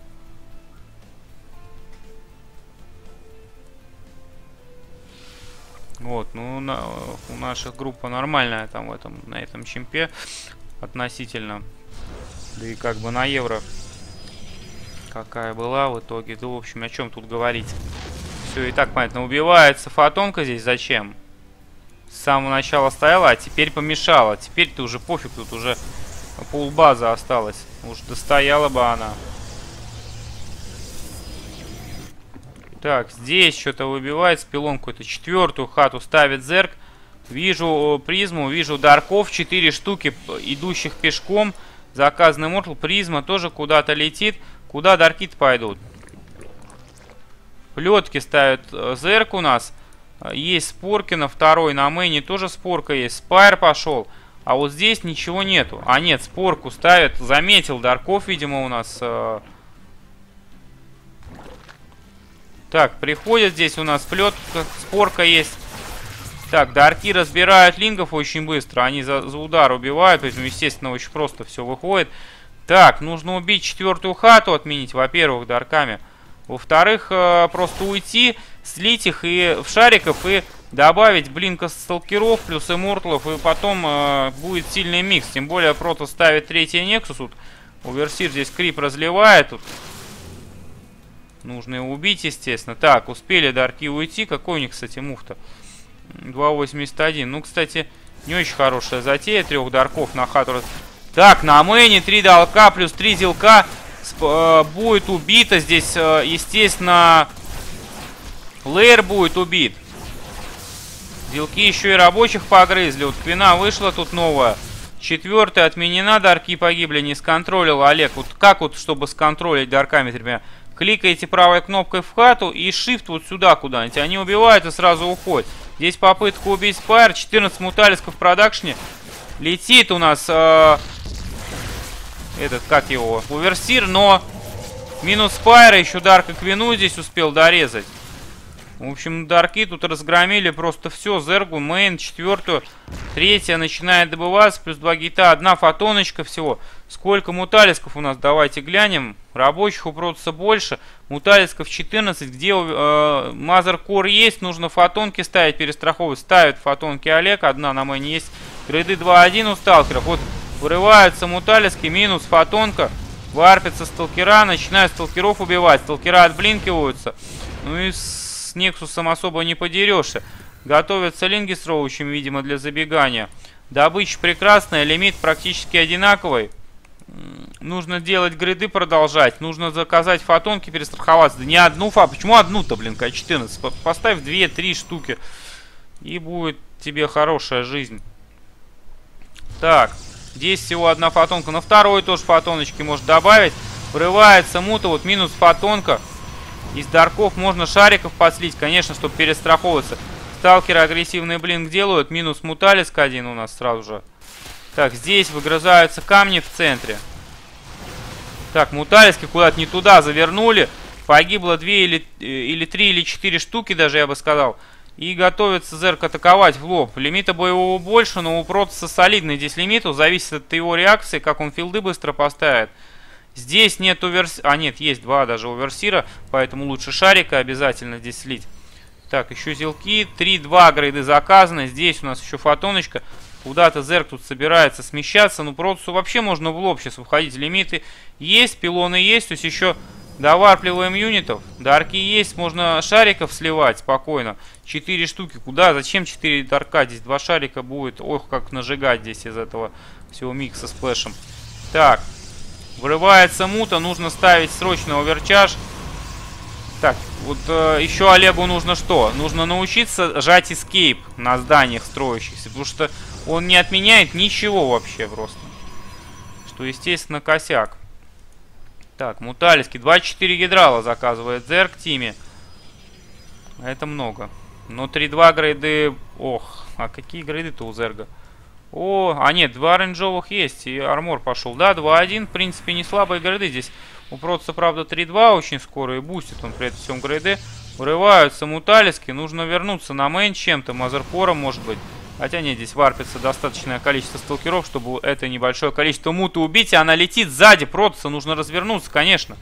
Вот, ну у наших группа нормальная там на этом чемпе относительно. Да и как бы на евро какая была в итоге. Да, в общем, о чем тут говорить. Все и так понятно. Убивается фотонка здесь. Зачем? С самого начала стояла, а теперь помешала. Теперь-то уже пофиг, тут уже полбаза осталась. Уж достояла бы она. Так, здесь что-то выбивается. Пилонку это 4-ю хату ставит Зерк. Вижу призму, вижу дарков. 4 штуки, идущих пешком. Заказанный Мортал. Призма тоже куда-то летит. Куда дарки-то пойдут? Плетки ставят Зерк у нас. Есть спорки на второй. На мэне тоже спорка есть. Спайр пошел. А вот здесь ничего нету. А нет, спорку ставят. Заметил дарков, видимо, у нас. Так, приходит здесь у нас плетка. Спорка есть. Так, дарки разбирают лингов очень быстро. Они за удар убивают. Поэтому, естественно, очень просто все выходит. Так, нужно убить 4-ю хату, отменить, во-первых, дарками. Во-вторых, просто уйти, слить их и в шариков и добавить блинка сталкеров плюс имморталов. И потом будет сильный микс. Тем более, Прото ставит 3-й Нексус. Тут Оверсир здесь крип разливает. Тут нужно его убить, естественно. Так, успели дарки уйти. Какой у них, кстати, мув-то? 2.81. Ну, кстати, не очень хорошая затея. 3 дарков на хату. Так, на мэне 3 далка плюс 3 зилка будет убито. Здесь, естественно, Лейр будет убит. Зилки еще и рабочих погрызли. Вот Квина вышла тут новая. 4-я отменена. Дарки погибли. Не сконтролил Олег. Вот как вот, чтобы сконтролить дарками, ребят? Кликаете правой кнопкой в хату и shift вот сюда куда-нибудь. Они убивают и сразу уходят. Здесь попытка убить Спайр. 14 муталисков в продакшне. Летит у нас этот, как его, Оверсир, но минус Спайра. Еще Дарк и Квину здесь успел дорезать. В общем, дарки тут разгромили просто все. Зергу, мейн, 4-ю. 3-я начинает добываться. Плюс 2 гейта. 1 фотоночка всего. Сколько муталисков у нас? Давайте глянем. Рабочих у Протоса больше. Муталисков 14. Где Мазеркор есть? Нужно фотонки ставить, перестраховывать. Ставит фотонки Олег. 1 на мейне есть. Грейды 2-1 у сталкеров. Вот вырываются муталиски. Минус фотонка. Варпятся сталкера. Начинают сталкеров убивать. Сталкера отблинкиваются. Ну и с Нексусом особо не подерешься. Готовятся линги с роучем, видимо, для забегания. Добыча прекрасная, лимит практически одинаковый. Нужно делать гриды, продолжать. Нужно заказать фотонки, перестраховаться. Да не одну Почему одну-то, блин, К14? Поставь 2-3 штуки. И будет тебе хорошая жизнь. Так, здесь всего 1 фотонка. На второй тоже фотоночки может добавить. Врывается мута, вот минус фотонка. Из дарков можно шариков подслить, конечно, чтобы перестраховываться. Сталкеры агрессивный блинк делают. Минус Муталиск один у нас сразу же. Так, здесь выгрызаются камни в центре. Так, Муталиски куда-то не туда завернули. Погибло 2 или 3 или 4 штуки даже, я бы сказал. И готовится Зерк атаковать в лоб. Лимита боевого больше, но у Протоса солидный здесь лимит. Зависит от его реакции, как он филды быстро поставит. Здесь нет оверсира. А нет, есть 2 даже оверсира. Поэтому лучше шарика обязательно здесь слить. Так, еще зелки. 3-2 грейды заказаны. Здесь у нас еще фотоночка. Куда-то Зерк тут собирается смещаться. Ну, Протосу вообще можно в лоб сейчас выходить. Лимиты есть, пилоны есть. То есть еще доварпливаем юнитов. Дарки есть. Можно шариков сливать спокойно. 4 штуки. Куда? Зачем 4 дарка? Здесь 2 шарика будет. Ох, как нажигать здесь из этого всего микса с флешем. Так. Врывается мута. Нужно ставить срочно оверчаж. Так, вот еще Олегу нужно что? Нужно научиться жать эскейп на зданиях строящихся. Потому что он не отменяет ничего вообще просто. Что, естественно, косяк. Так, Муталиски. 24 гидрала заказывает Зерк тиме. Это много. Но 3-2 грейды... Ох, а какие грейды-то у Зерга? О, а нет, 2 оранжевых есть. И армор пошел. Да, 2-1. В принципе, не слабые грейды здесь. У Протоса, правда, 3-2 очень скоро. И бустит он при этом всем грейды. Врываются Муталиски. Нужно вернуться на мейн чем-то. Мазерпором, может быть. Хотя нет, здесь варпится достаточное количество сталкеров, чтобы это небольшое количество муты убить. И она летит сзади Протоса. Нужно развернуться, конечно.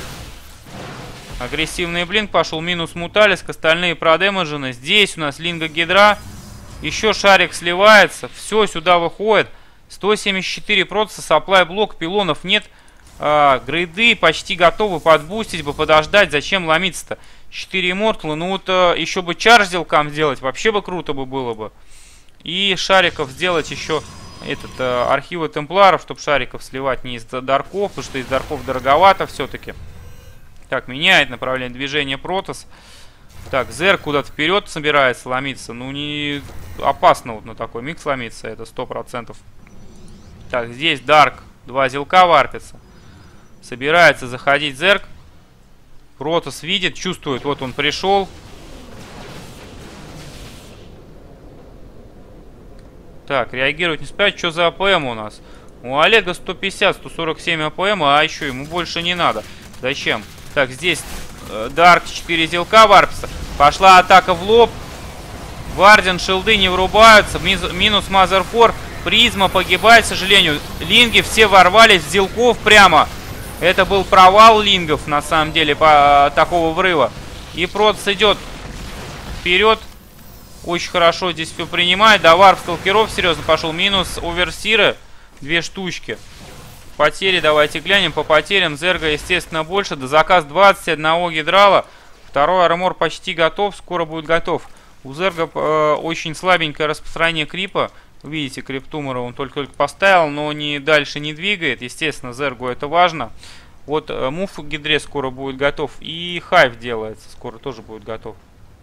Агрессивный блинк пошел. Минус Муталиск. Остальные продэмэджены. Здесь у нас Линга Гидра. Еще шарик сливается. Все сюда выходит. 174 Протоса. Сапплай блок. Пилонов нет. Грейды почти готовы подбустить бы, подождать. Зачем ломиться-то? 4 иммортала. Ну вот еще бы чардж зелкам сделать. Вообще бы круто бы было бы. И шариков сделать еще архивы темпларов, чтобы шариков сливать не из дарков, потому что из дарков дороговато все-таки. Так, меняет направление движения Протос. Так, Зерк куда-то вперед собирается ломиться. Ну, не опасно вот на такой микс ломиться, это 100%. Так, здесь Дарк. 2 зелка варпится. Собирается заходить Зерк. Протос видит, чувствует, вот он пришел. Так, реагировать не успевает. Что за АПМ у нас? У Олега 150, 147 АПМ, а еще ему больше не надо. Зачем? Так, здесь Дарк 4 зелка варпится. Пошла атака в лоб. Варден, шилды не врубаются. Минус Мазерфор. Призма погибает, к сожалению. Линги все ворвались в зелков прямо. Это был провал лингов, на самом деле, по такого врыва. И Протос идет вперед. Очень хорошо здесь все принимает. Да, варп сталкеров серьезно пошел. Минус оверсиры. 2 штучки. Потери давайте глянем. По потерям Зерга, естественно, больше. До заказ 21 гидрала. Второй армор почти готов. Скоро будет готов. У Зерга очень слабенькое распространение крипа. Видите, криптумора он только-только поставил, но дальше не двигает. Естественно, Зергу это важно. Вот мув к гидре скоро будет готов. И хайв делается. Скоро тоже будет готов.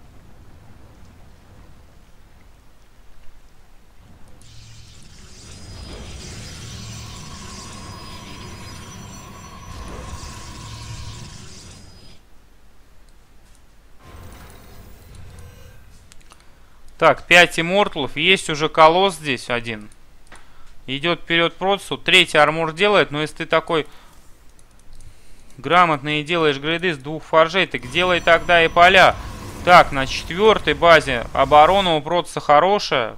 Так, 5 имморталов. Есть уже колосс здесь один. Идет вперед Протосу. 3-й армор делает. Но если ты такой грамотный и делаешь грейды с 2 форжей, так делай тогда и поля. Так, на 4-й базе оборона у Протоса хорошая.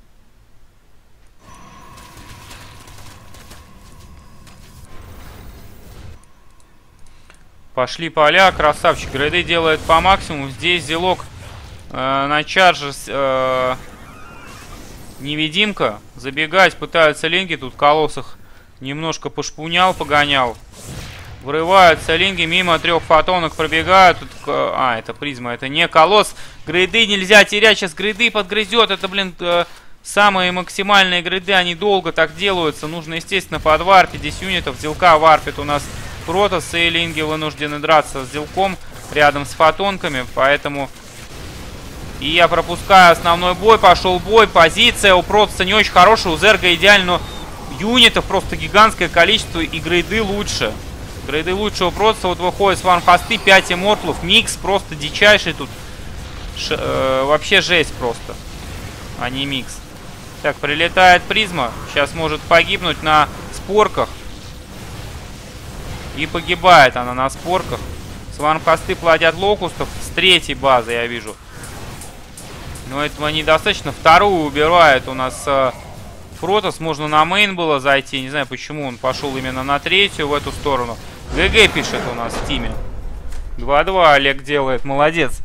Пошли поля. Красавчик. Грейды делает по максимуму. Здесь зелок на чардже невидимка. Забегать пытаются линги. Тут колосс их немножко пошпунял, погонял. Врываются линги. Мимо 3 фотонок пробегают. Тут, это призма. Это не колосс. Грейды нельзя терять. Сейчас грейды подгрызет. Это, блин, самые максимальные грейды. Они долго так делаются. Нужно, естественно, подварпить. Здесь юнитов. Зелка варпит у нас Протос. И линги вынуждены драться с зелком рядом с фотонками. Поэтому... И я пропускаю основной бой. Пошел бой. Позиция у Протоса не очень хорошая. У Зерга идеально. Но юнитов просто гигантское количество. И грейды лучше. Грейды лучше у Протоса. Вот выходит с вармхосты. 5 имморталов. Микс просто дичайший тут. Вообще жесть просто. А не микс. Так, прилетает призма. Сейчас может погибнуть на спорках. И погибает она на спорках. Сварм-хосты плодят локустов. С третьей базы я вижу. Но этого недостаточно. Вторую убирает у нас Протос. Можно на мейн было зайти. Не знаю, почему он пошел именно на третью в эту сторону. ГГ пишет у нас в тиме. 2-2 Олег делает. Молодец.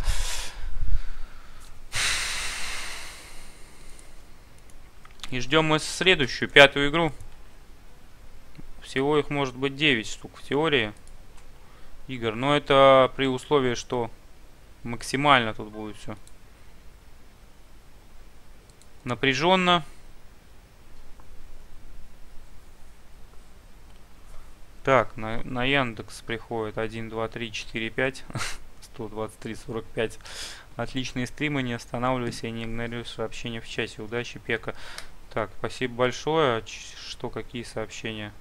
И ждем мы следующую, пятую игру. Всего их может быть 9 штук в теории игр. Но это при условии, что максимально тут будет все напряженно. Так, на Яндекс приходит 1, 2, 3, 4, 5. 123, 45. Отличные стримы, не останавливайся и не игнорируй сообщения в чате. Удачи, Пека. Так, спасибо большое. Что, какие сообщения?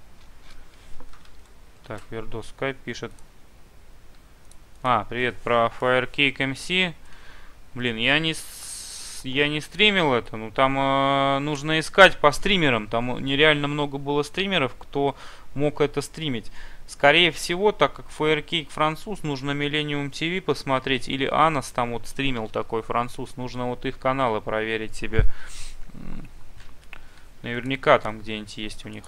Так, Вердос Скайп пишет. Привет, про Firecake MC. Блин, я не стримил это. Ну, там нужно искать по стримерам. Там нереально много было стримеров, кто мог это стримить. Скорее всего, так как Firecake француз, нужно Millennium TV посмотреть. Или Анас там вот стримил такой француз. Нужно вот их каналы проверить себе. Наверняка там где-нибудь есть у них.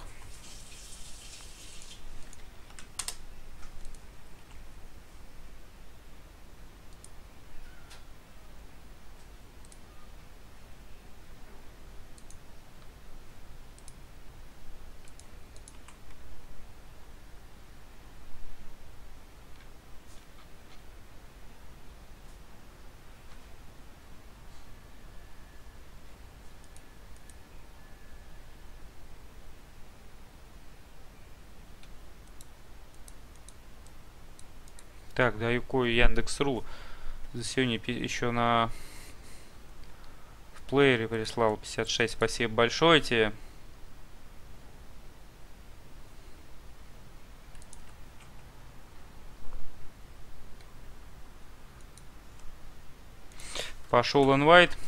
Так, даю кое Яндекс.ру. За сегодня еще в плеере прислал 56. Спасибо большое тебе. Пошел инвайт.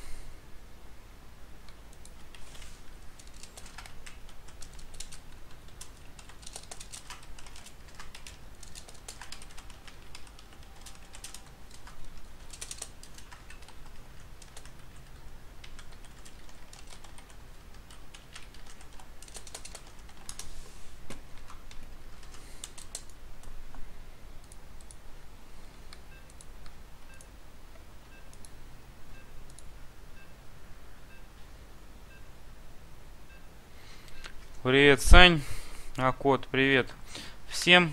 Привет, Сань. Акот, привет всем.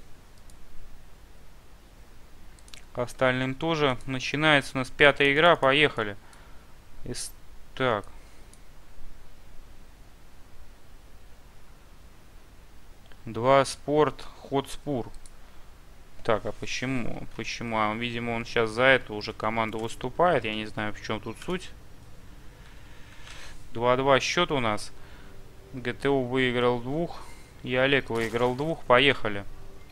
Остальным тоже. Начинается у нас пятая игра. Поехали. Так. Два спорт, Хотспур. Так, а почему? Почему? Видимо, он сейчас за эту уже команду выступает. Я не знаю, в чем тут суть. 2-2 счет у нас. ГТУ выиграл 2. И Олег выиграл 2. Поехали.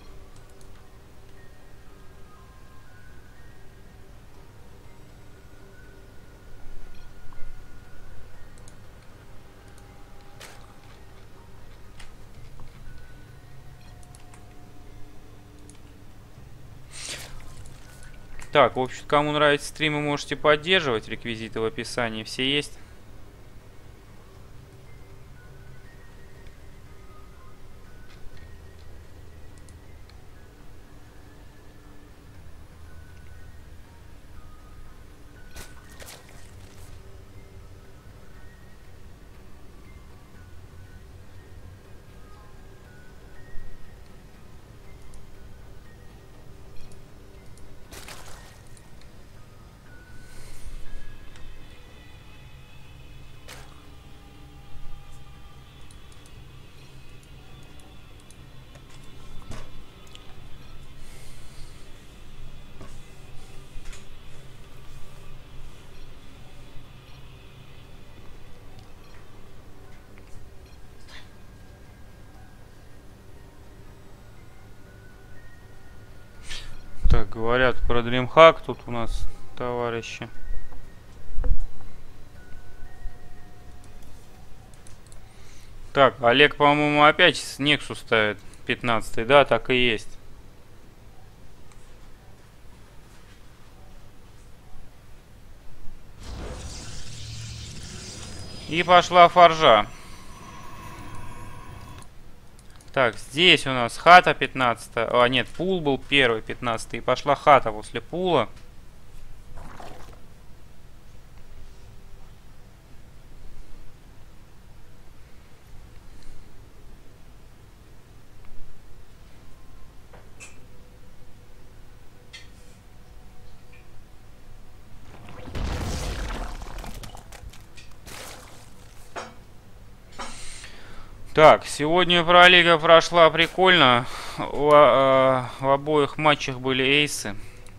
Так, в общем, кому нравятся стримы, можете поддерживать. Реквизиты в описании все есть. Так, говорят про DreamHack. Тут у нас товарищи. Так, Олег, по-моему, опять Нексус ставит 15-й. Да, так и есть. И пошла форжа. Так, здесь у нас хата 15. А, нет, пул был первый 15. И пошла хата после пула. Так, сегодня пролига прошла прикольно. В обоих матчах были эйсы.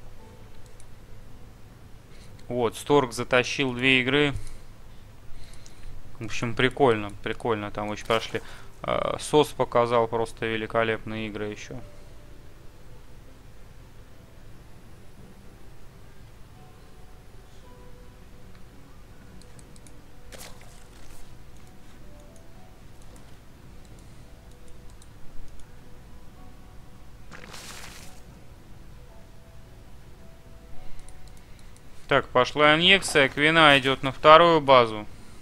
Вот, Сторг затащил 2 игры. В общем, прикольно, прикольно там очень прошли. Сос показал просто великолепные игры еще. Так, пошла инъекция. Квина идет на вторую базу.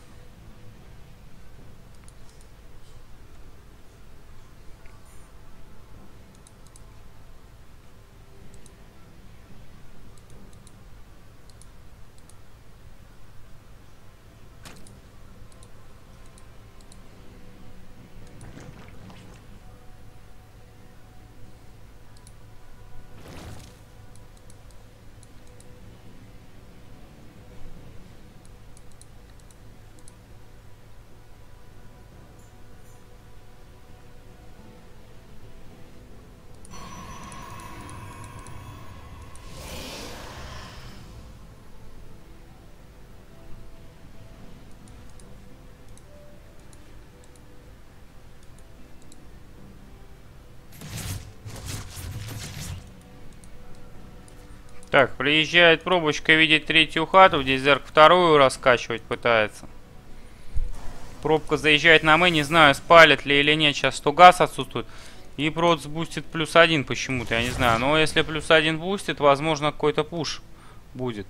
Так, приезжает пробочка видеть третью хату. Здесь Зерк вторую раскачивать пытается. Пробка заезжает на мэй. Не знаю, спалит ли или нет. Сейчас Тугас отсутствует. И Проц бустит +1 почему-то, я не знаю. Но если +1 бустит, возможно, какой-то пуш будет.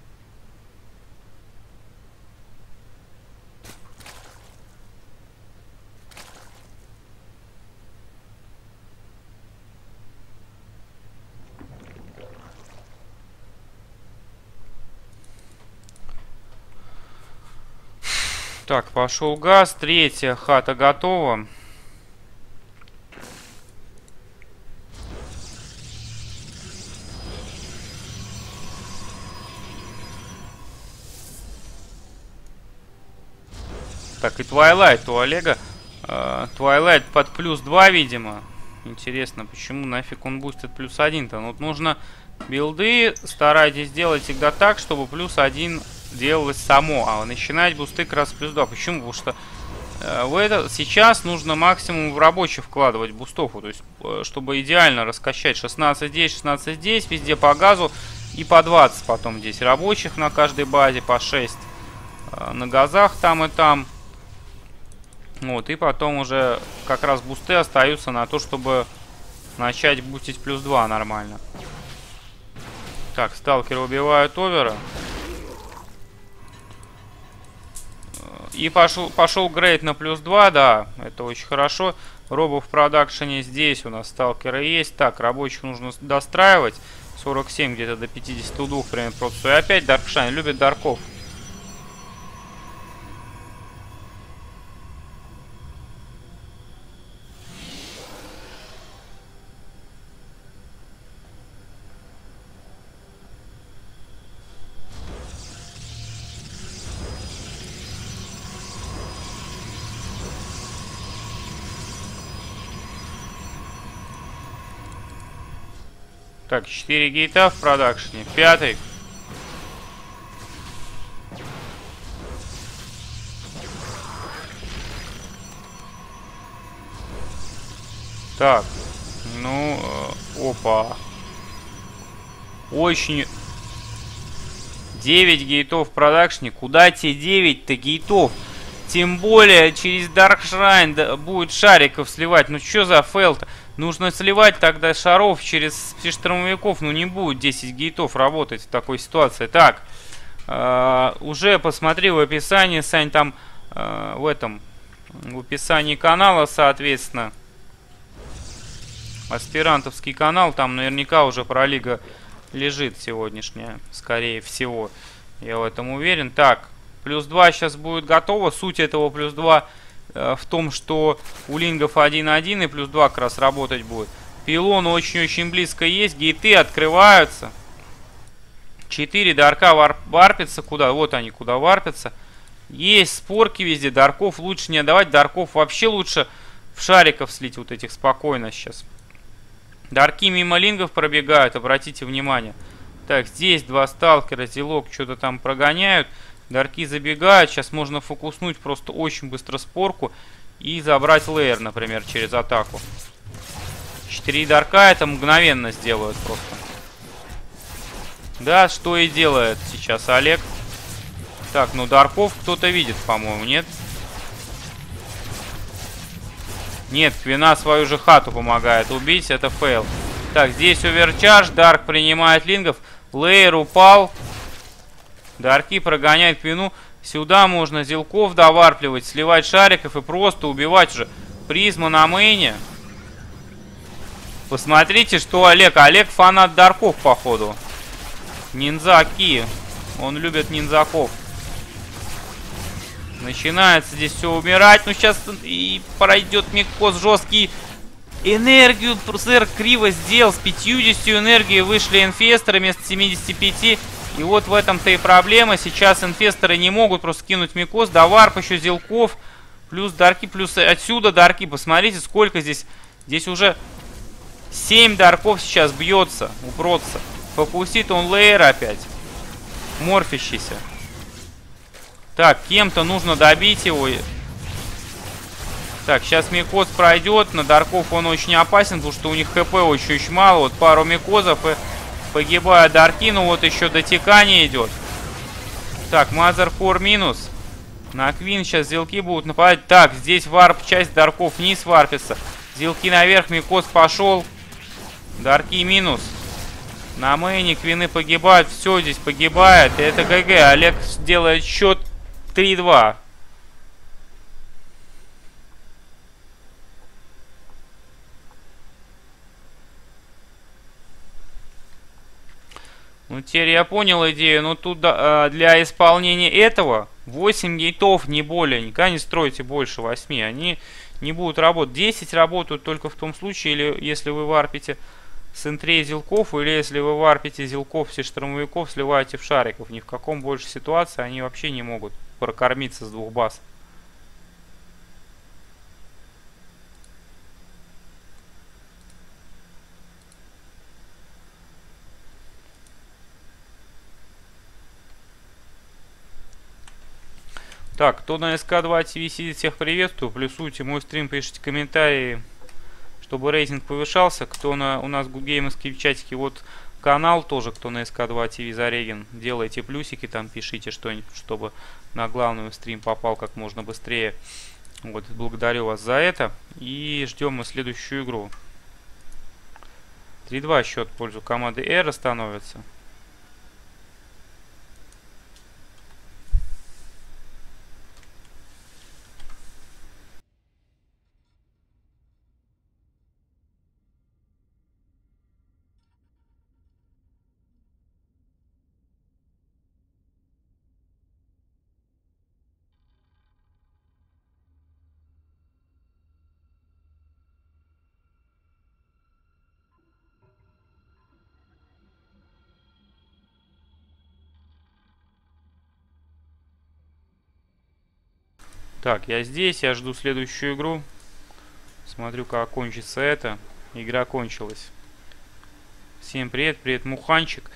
Так, пошел газ. Третья хата готова. Так, и Твайлайт у Олега. Твайлайт под +2, видимо. Интересно, почему нафиг он бустит +1-то? Ну, вот нужно билды, старайтесь делать всегда так, чтобы +1 делалось само, а начинать бусты как раз +2. Почему? Потому что сейчас нужно максимум в рабочий вкладывать бустов, то есть чтобы идеально раскачать 16 здесь, 16 здесь, везде по газу и по 20 потом здесь рабочих на каждой базе, по 6 на газах там и там. Вот, и потом уже как раз бусты остаются на то, чтобы начать бустить +2 нормально. Так, сталкеры убивают овера. И пошел грейд на +2, да, это очень хорошо. Робов в продакшене здесь у нас сталкеры есть. Так, рабочих нужно достраивать. 47 где-то до 52 примерно процессу. И опять Даркшайн любит дарков. Так, 4 гейта в продакшене. 5-й. Так. Ну, опа. Очень... 9 гейтов в продакшне. Куда те 9-то гейтов? Тем более через Dark Shrine будет шариков сливать. Ну что за фейл-то? Нужно сливать тогда шаров через штурмовиков. Ну не будет 10 гейтов работать в такой ситуации. Так, уже посмотри в описании, Сань, там в описании канала, соответственно, аспирантовский канал, там наверняка уже пролига лежит сегодняшняя, скорее всего. Я в этом уверен. Так, плюс 2 сейчас будет готово. Суть этого плюс 2 в том, что у лингов 1-1 и плюс 2 как раз работать будет. Пилон очень-очень близко есть. Гейты открываются. 4 дарка варпятся. Куда? Вот они куда варпятся. Есть спорки везде. Дарков лучше не отдавать. Дарков вообще лучше в шариков слить вот этих спокойно сейчас. Дарки мимо лингов пробегают, обратите внимание. Так, здесь 2 сталкера, зелок что-то там прогоняют. Дарки забегают, сейчас можно фокуснуть просто очень быстро спорку и забрать лейер, например, через атаку. 4 дарка это мгновенно сделают просто. Да, что и делает сейчас Олег. Так, ну дарков кто-то видит, по-моему, нет? Нет, Квина свою же хату помогает убить, это фейл. Так, здесь оверчарж, Дарк принимает лингов. Лейер упал. Дарки прогоняют Квину. Сюда можно зелков доварпливать, сливать шариков и просто убивать уже. Призма на мейне. Посмотрите, что Олег. Олег фанат Дарков, походу. Ниндзяки. Он любит ниндзяков. Начинается здесь все умирать. Ну, сейчас и пройдет микоз жесткий. Энергию сэр криво сделал. С 50 энергии вышли инфесторы вместо 75. И вот в этом-то и проблема. Сейчас инфесторы не могут просто кинуть микоз. Да варп еще зелков. Плюс дарки, плюс отсюда дарки. Посмотрите, сколько здесь. Здесь уже 7 дарков сейчас бьется. Упрется. Фокусит он лейер опять. Морфящийся. Так, кем-то нужно добить его. Так, сейчас микоз пройдет. На дарков он очень опасен, потому что у них хп очень мало. Вот пару микозов и погибают дарки. Ну вот еще дотекание идет. Так, Мазеркор минус. На Квин сейчас зелки будут нападать. Так, здесь варп, часть дарков вниз варпится. Зелки наверх, микоз пошел. Дарки минус. На мейне Квины погибают. Все здесь погибает. И это ГГ. Олег делает счет 3-2. Ну, теперь я понял идею. Но тут для исполнения этого 8 гейтов, не более. Никогда не стройте больше 8. Они не будут работать. 10 работают только в том случае, или если вы варпите с интрей зелков, или если вы варпите зелков все штурмовиков, сливаете в шариков. Ни в каком больше ситуации они вообще не могут прокормиться с 2 баз. Так, кто на СК2 ТВ сидит, всех приветствую. Плюсуйте мой стрим, пишите комментарии, чтобы рейтинг повышался. Кто у нас гудгеймовский в чатике, вот канал тоже, кто на СК2 ТВ Зарегин, делайте плюсики, там пишите что-нибудь, чтобы на главный стрим попал как можно быстрее. Вот, благодарю вас за это. И ждем мы следующую игру. 3-2 счет в пользу команды Эра становится. Так, я здесь, я жду следующую игру. Смотрю, как кончится это. Игра кончилась. Всем привет, привет, Муханчик.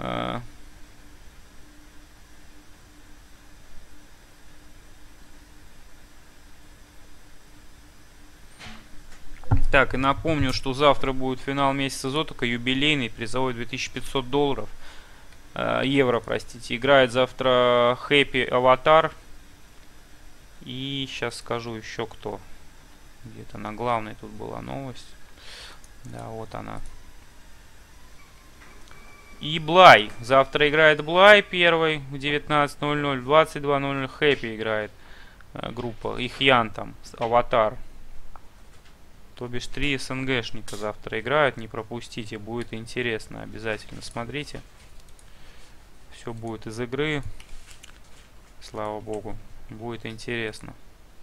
Так, и напомню, что завтра будет финал месяца Зотока, юбилейный, призовой $2500. Евро, простите. Играет завтра Happy Аватар. И сейчас скажу еще кто. Где-то на главной тут была новость. Да, вот она. И Блай. Завтра играет Блай первый в 19:00. В 22:00 Happy играет группа. Их Ян там. Аватар. То бишь 3 СНГшника завтра играют. Не пропустите. Будет интересно. Обязательно смотрите. Все будет из игры. Слава богу. Будет интересно.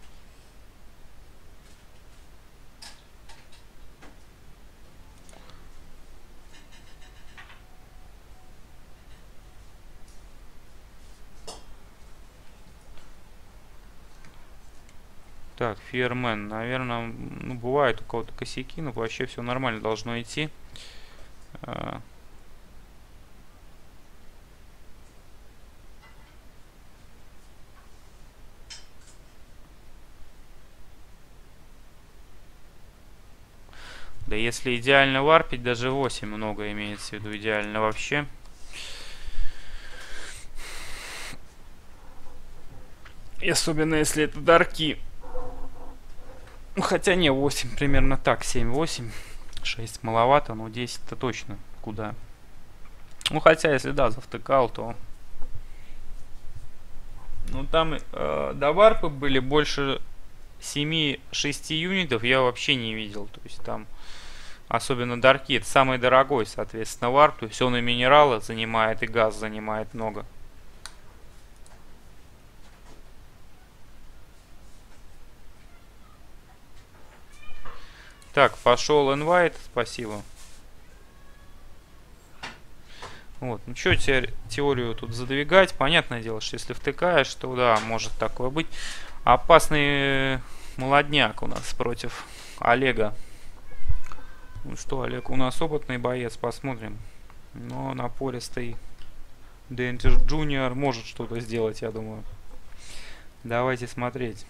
Так, Фиермен, наверное, ну, бывают у кого-то косяки, но вообще все нормально должно идти. Да если идеально варпить, даже 8 много имеется в виду, идеально вообще. И особенно если это дарки. Хотя не 8, примерно так, 7-8. 6 маловато, но 10-то точно куда. Ну хотя если да, завтыкал, то... Ну там до варпы были больше 7-6 юнитов, я вообще не видел. То есть там, особенно дарки, это самый дорогой, соответственно, варп. То есть он и минералы занимает, и газ занимает много. Так, пошел инвайт, спасибо. Вот, ну что теорию тут задвигать? Понятное дело, что если втыкаешь, то да, может такое быть. Опасный молодняк у нас против Олега. Ну что, Олег у нас опытный боец, посмотрим. Но напористый Danger Junior может что-то сделать, я думаю. Давайте смотреть.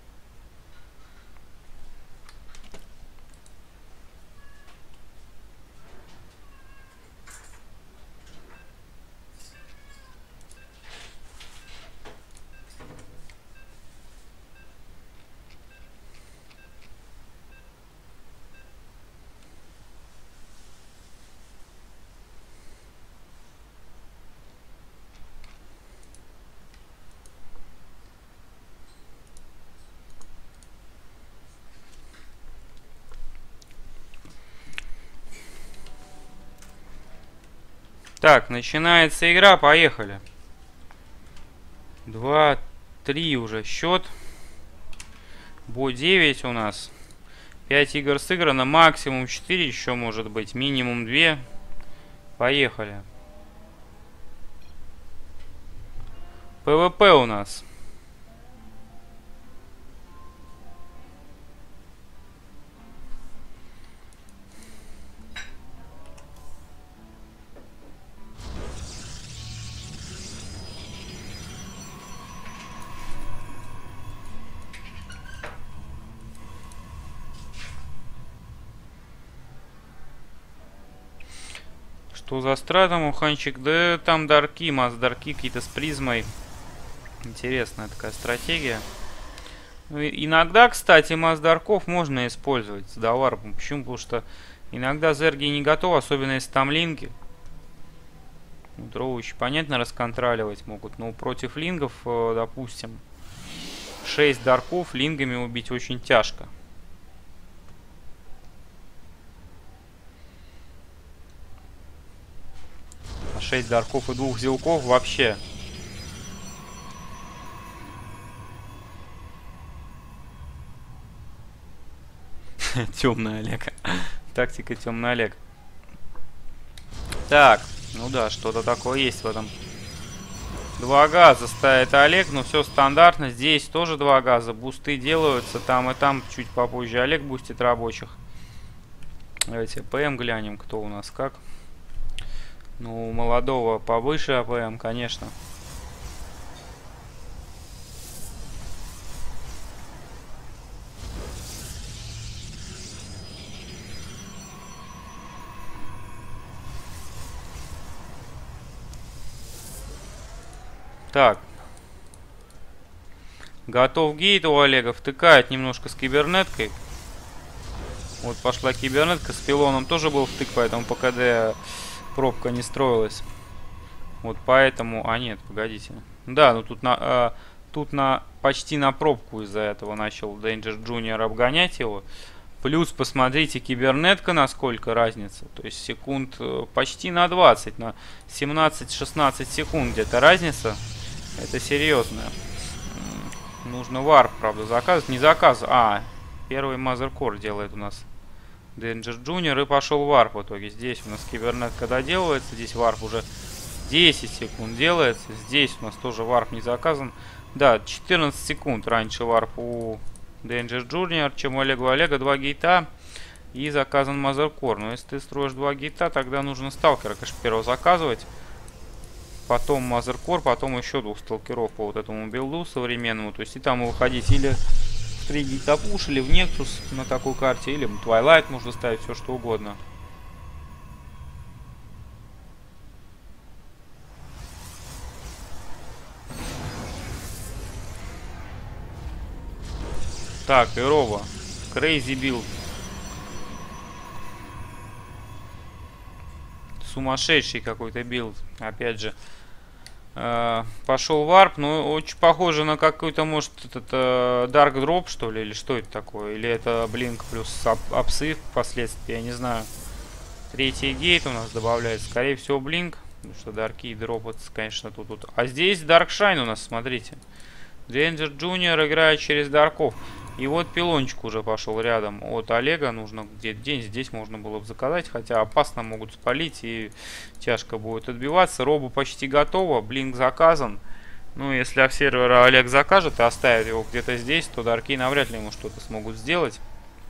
Так, начинается игра, поехали. 2-3 уже счет. Бой 9 у нас. 5 игр сыграно, максимум 4 еще может быть, минимум 2. Поехали. ПВП у нас. Что за стратом, уханчик? Да там дарки, мас-дарки какие-то с призмой. Интересная такая стратегия. Ну, иногда, кстати, мас-дарков можно использовать с доварпом. Почему? Потому что иногда зерги не готовы, особенно если там линки. Дроу еще понятно расконтроливать могут, но против лингов, допустим, 6 дарков лингами убить очень тяжко. 6 дарков и 2 зелков вообще. Темный Олег. Тактика темный Олег. Так, ну да, что-то такое есть в этом. 2 газа ставит Олег, но все стандартно. Здесь тоже 2 газа. Бусты делаются там и там. Чуть попозже Олег бустит рабочих. Давайте АПМ глянем, кто у нас как. Ну, у молодого повыше АПМ, конечно. Так. Готов гейт у Олега. Втыкает немножко с кибернеткой. Вот пошла кибернетка. С пилоном тоже был втык, поэтому по КД пробка не строилась. Вот поэтому... А нет, погодите. Да, ну тут почти на пробку из-за этого начал Danger Junior обгонять его. Плюс, посмотрите, кибернетка, насколько разница. То есть секунд почти на 20, на 17-16 секунд где-то разница. Это серьезная. Нужно варп, правда, заказывать. Не заказывать. А, первый мазеркор делает у нас Danger Junior. И пошел варп в итоге. Здесь у нас кибернетка доделывается. Здесь варп уже 10 секунд делается. Здесь у нас тоже варп не заказан. Да, 14 секунд раньше варп у Danger Junior, чем у Олега. У Олега 2 гейта и заказан мазеркор. Но если ты строишь 2 гейта, тогда нужно сталкера, конечно, первого заказывать. Потом мазеркор, потом еще 2 сталкеров по вот этому билду современному. То есть и там выходить или в 3 гейта пуш, или в Nexus на такой карте, или в Twilight можно ставить, все что угодно. Так, и Роба. Crazy билд. Сумасшедший какой-то билд. Опять же. Пошел варп. Ну, очень похоже на какой-то, может, этот Dark Drop, что ли? Или что это такое? Или это Блинк плюс апсы впоследствии? Я не знаю. Третий гейт у нас добавляется. Скорее всего, Блинк. Потому что Дарки и Дроп, конечно, тут. А здесь Dark Shine у нас, смотрите. Danger Junior играет через Дарков. И вот пилончик уже пошел рядом от Олега. Нужно где-то день здесь можно было бы заказать. Хотя опасно, могут спалить и тяжко будет отбиваться. Роба почти готова. Блинк заказан. Ну, если от сервера Олег закажет и оставит его где-то здесь, то Дарки навряд ли ему что-то смогут сделать.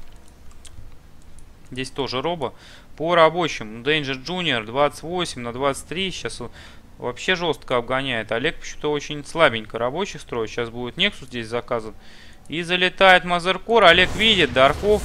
Здесь тоже Роба. По рабочим. Danger Junior 28 на 23. Сейчас вообще жестко обгоняет. Олег почему-то очень слабенько рабочих строит. Сейчас будет Nexus здесь заказан. И залетает мазеркор. Олег видит Дарков.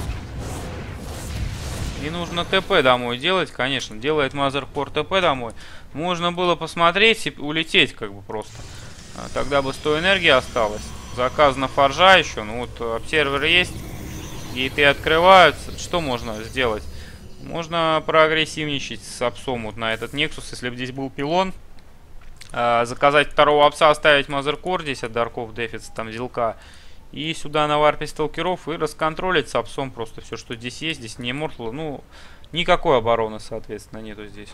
И нужно ТП домой делать. Конечно, делает мазеркор ТП домой. Можно было посмотреть и улететь как бы просто. Тогда бы 100 энергии осталось. Заказана форжа еще. Ну вот обсервер есть. Гейты открываются. Что можно сделать? Можно проагрессивничать с апсом вот на этот Nexus. Если бы здесь был пилон. Заказать второго апса, оставить мазеркор. Здесь от Дарков дефиц, там зилка. И сюда на варпе сталкеров и расконтролить с апсом просто все, что здесь есть. Здесь не Immortal. Ну, никакой обороны, соответственно, нету здесь.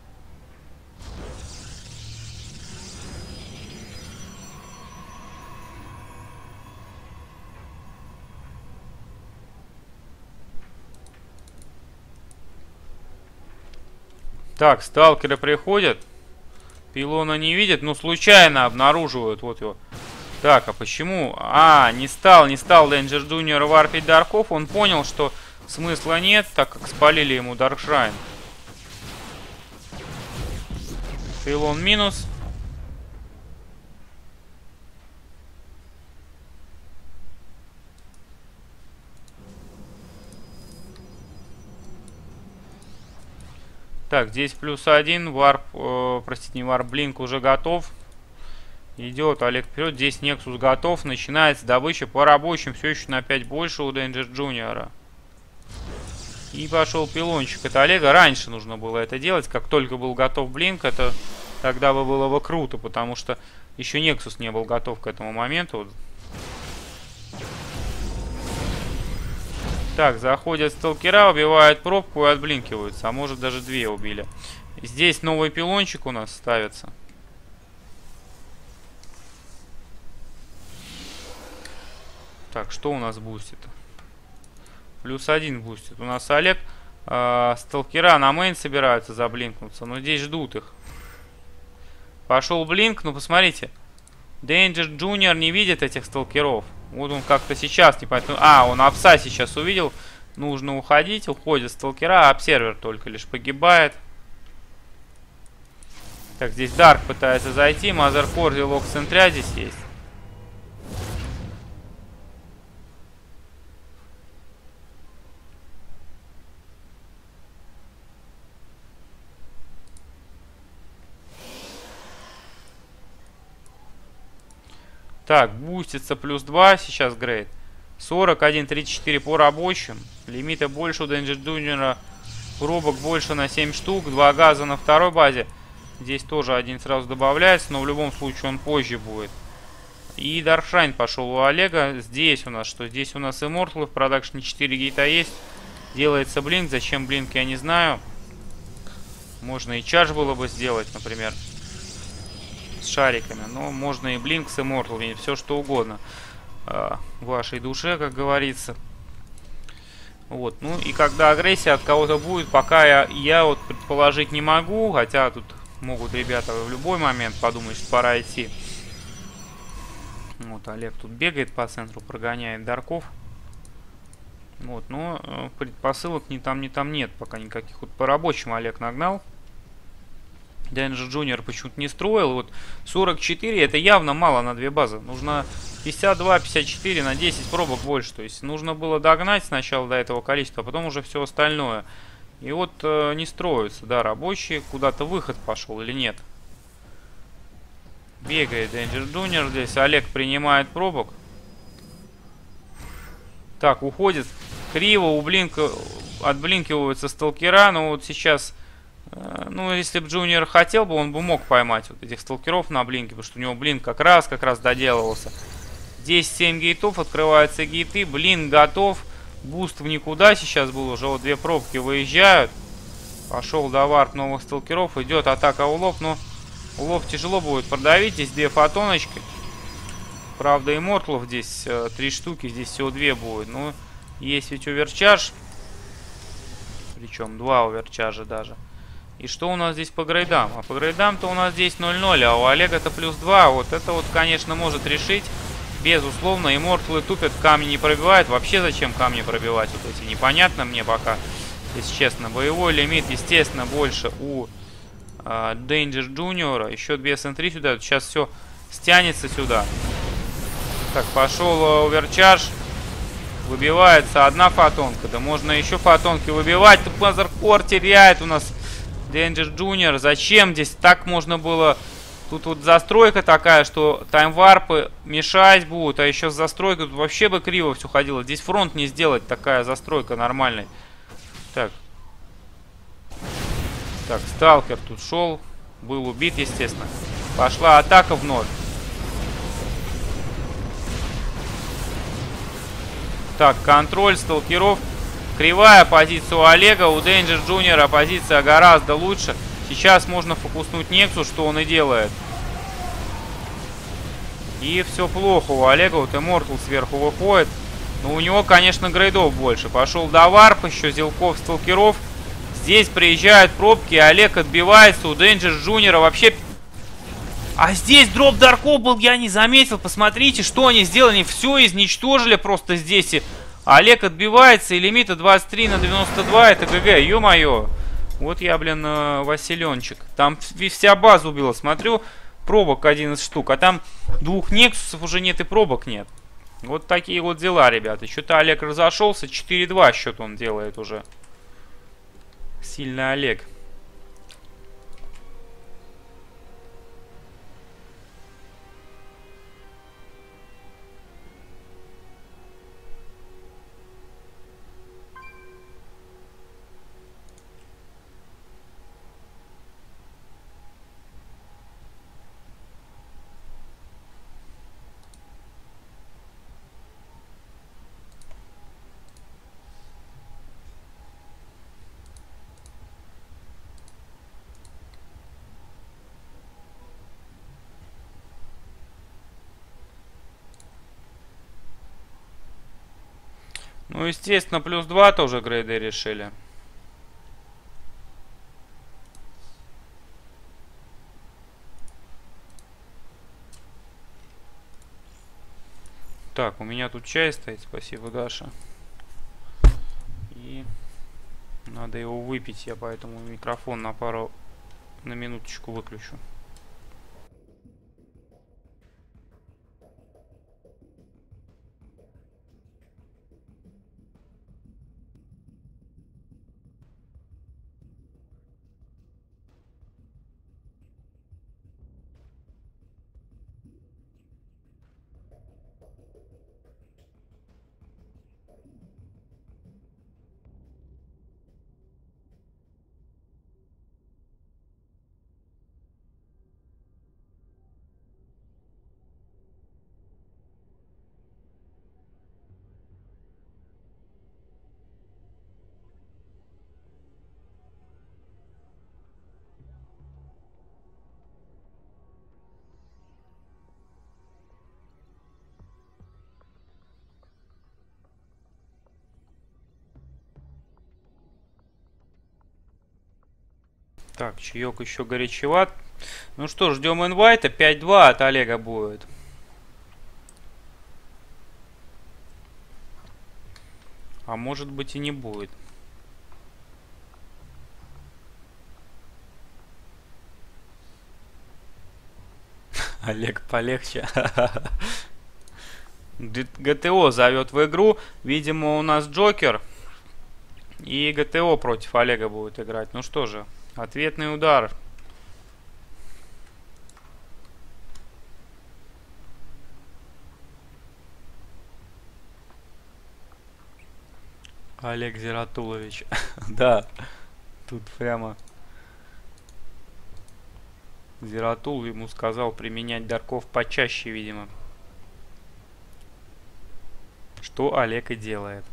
Так, сталкеры приходят. Пилона не видят, но случайно обнаруживают. Вот его. Так, а почему? Не стал Danger Junior варпить Дарков. Он понял, что смысла нет, так как спалили ему Dark Shrine. Пилон минус. Так, здесь +1. Варп, простите, не варп, блинк уже готов. Идет Олег вперед. Здесь Nexus готов. Начинается добыча по рабочим. Все еще на 5 больше у Danger Junior. И пошел пилончик от Олега. Раньше нужно было это делать. Как только был готов блинк, это тогда бы было бы круто. Потому что еще Nexus не был готов к этому моменту. Так, заходят сталкера, убивают пробку и отблинкиваются. А может даже 2 убили. Здесь новый пилончик у нас ставится. Так, что у нас бустит? +1 бустит. У нас Олег. Сталкера на мейн собираются заблинкнуться. Но здесь ждут их. Пошел блинк. Ну, посмотрите. Danger Junior не видит этих сталкеров. Вот он как-то сейчас не понятно. Он апса сейчас увидел. Нужно уходить. Уходят сталкера. А обсервер только лишь погибает. Так, здесь Дарк пытается зайти. Мазеркор, зелок центря здесь есть. Так, бустится +2 сейчас грейд. 41-34 по рабочим. Лимита больше у Danger Junior. Пробок больше на 7 штук. 2 газа на второй базе. Здесь тоже один сразу добавляется, но в любом случае он позже будет. И Даршайн пошел у Олега. Здесь у нас что? Здесь у нас Immortal. В продакшне 4 гейта есть. Делается блинк. Зачем блинк, я не знаю. Можно и чардж было бы сделать, например, с шариками. Но можно и блинк с Immortal. Все что угодно. В вашей душе, как говорится. Вот. Ну и когда агрессия от кого-то будет, пока я вот предположить не могу. Хотя тут могут ребята в любой момент подумать, что пора идти. Вот, Олег тут бегает по центру, прогоняет дарков. Вот, но предпосылок ни там нет пока никаких. Вот по рабочим Олег нагнал. Danger Junior почему-то не строил. Вот 44 это явно мало на 2 базы. Нужно 52-54 на 10 пробок больше. То есть нужно было догнать сначала до этого количества, а потом уже все остальное. И вот не строятся, да, рабочие. Куда-то выход пошел или нет? Бегает Danger Junior здесь. Олег принимает пробок. Так, уходит. Криво у Блинка отблинкиваются сталкера. Но вот сейчас, ну, если бы Junior хотел бы, он бы мог поймать вот этих сталкеров на блинке. Потому что у него блинк как раз доделывался. Здесь 7 гейтов, открываются гейты. Блин готов. Буст в никуда сейчас был. Уже вот 2 пробки выезжают. Пошел до варп новых сталкеров. Идет атака улов, но улов тяжело будет продавить. Здесь 2 фотоночки. Правда, иммортлов здесь 3 штуки. Здесь всего 2 будет. Ну, есть ведь оверчарж. Причем 2 оверчаржа даже. И что у нас здесь по грейдам? А по грейдам-то у нас здесь 0-0. А у Олега-то +2. Вот это вот, конечно, может решить. Безусловно, иммортлы тупят, камни не пробивают. Вообще зачем камни пробивать? Вот эти непонятно мне пока, если честно. Боевой лимит, естественно, больше у Danger Junior. Еще 2 сентри сюда. Сейчас все стянется сюда. Так, пошел оверчарж. Выбивается 1 фотонка. Да можно еще фотонки выбивать. Тут Мазеркор теряет у нас Danger Junior. Зачем здесь так можно было? Тут вот застройка такая, что таймварпы мешать будут. А еще с застройкой тут вообще бы криво все ходило. Здесь фронт не сделать, такая застройка нормальная. Так. Так, сталкер тут шел. Был убит, естественно. Пошла атака вновь. Так, контроль сталкеров. Кривая позиция у Олега. У Danger Junior позиция гораздо лучше. Сейчас можно фокуснуть Нексус, что он и делает. И все плохо у Олега. Вот Immortal сверху выходит. Но у него, конечно, грейдов больше. Пошел до варп, еще зелков, сталкеров. Здесь приезжают пробки, Олег отбивается. У Danger Junior вообще... А здесь дроп дарков был, я не заметил. Посмотрите, что они сделали. Все изничтожили просто здесь. И Олег отбивается. И лимита 23 на 92. Это ГГ, ё-моё. Вот я, блин, Василенчик. Там вся база убила. Смотрю, пробок 11 штук. А там 2 нексусов уже нет и пробок нет. Вот такие вот дела, ребята. Что-то Олег разошелся. 4-2 счет он делает уже. Сильный Олег. Ну, естественно, +2 тоже грейды решили. Так, у меня тут чай стоит, спасибо, Даша. И надо его выпить, я поэтому микрофон на минуточку выключу. Так, чаек еще горячеват. Ну что, ждем инвайта. 5-2 от Олега будет. А может быть и не будет. Олег, полегче. ГТО зовет в игру. Видимо, у нас Джокер. И ГТО против Олега будет играть. Ну что же, ответный удар. Олег Зиратулович. Да, тут прямо Зиратул ему сказал применять дарков почаще, видимо. Что Олег и делает.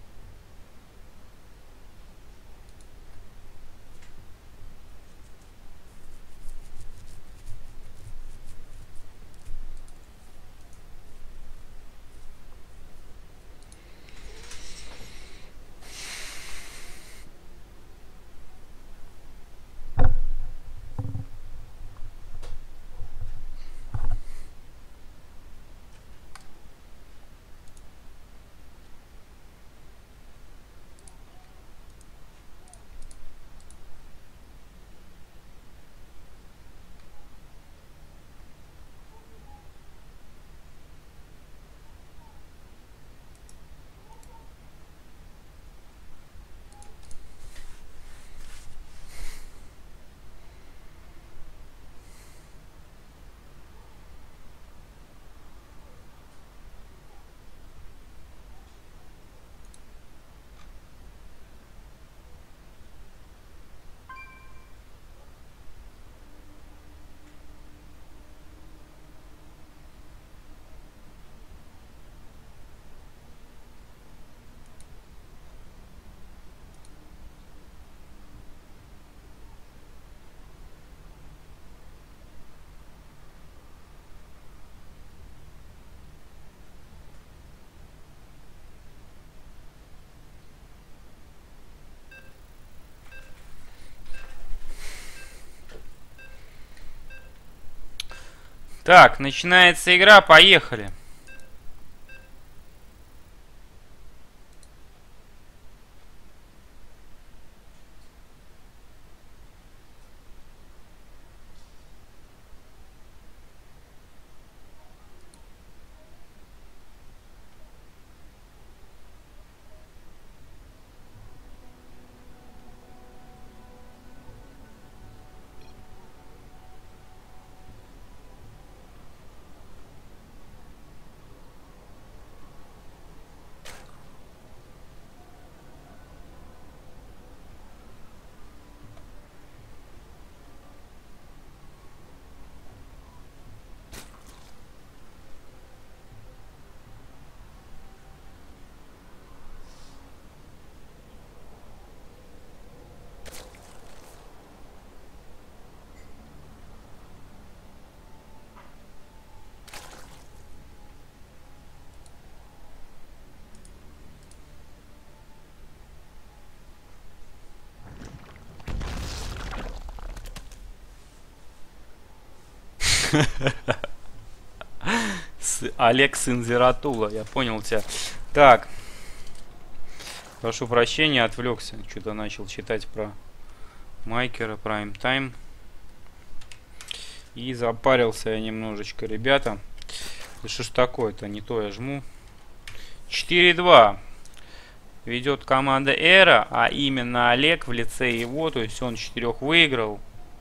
Так, начинается игра, поехали. Олег, сын Зиратула, я понял тебя. Так. Прошу прощения, отвлекся. Что-то начал читать про Майкера, Prime Time. И запарился я немножечко, ребята. Да что ж такое-то, не то я жму. 4-2. Ведет команда Эра, а именно Олег в лице его, то есть он 4 выиграл.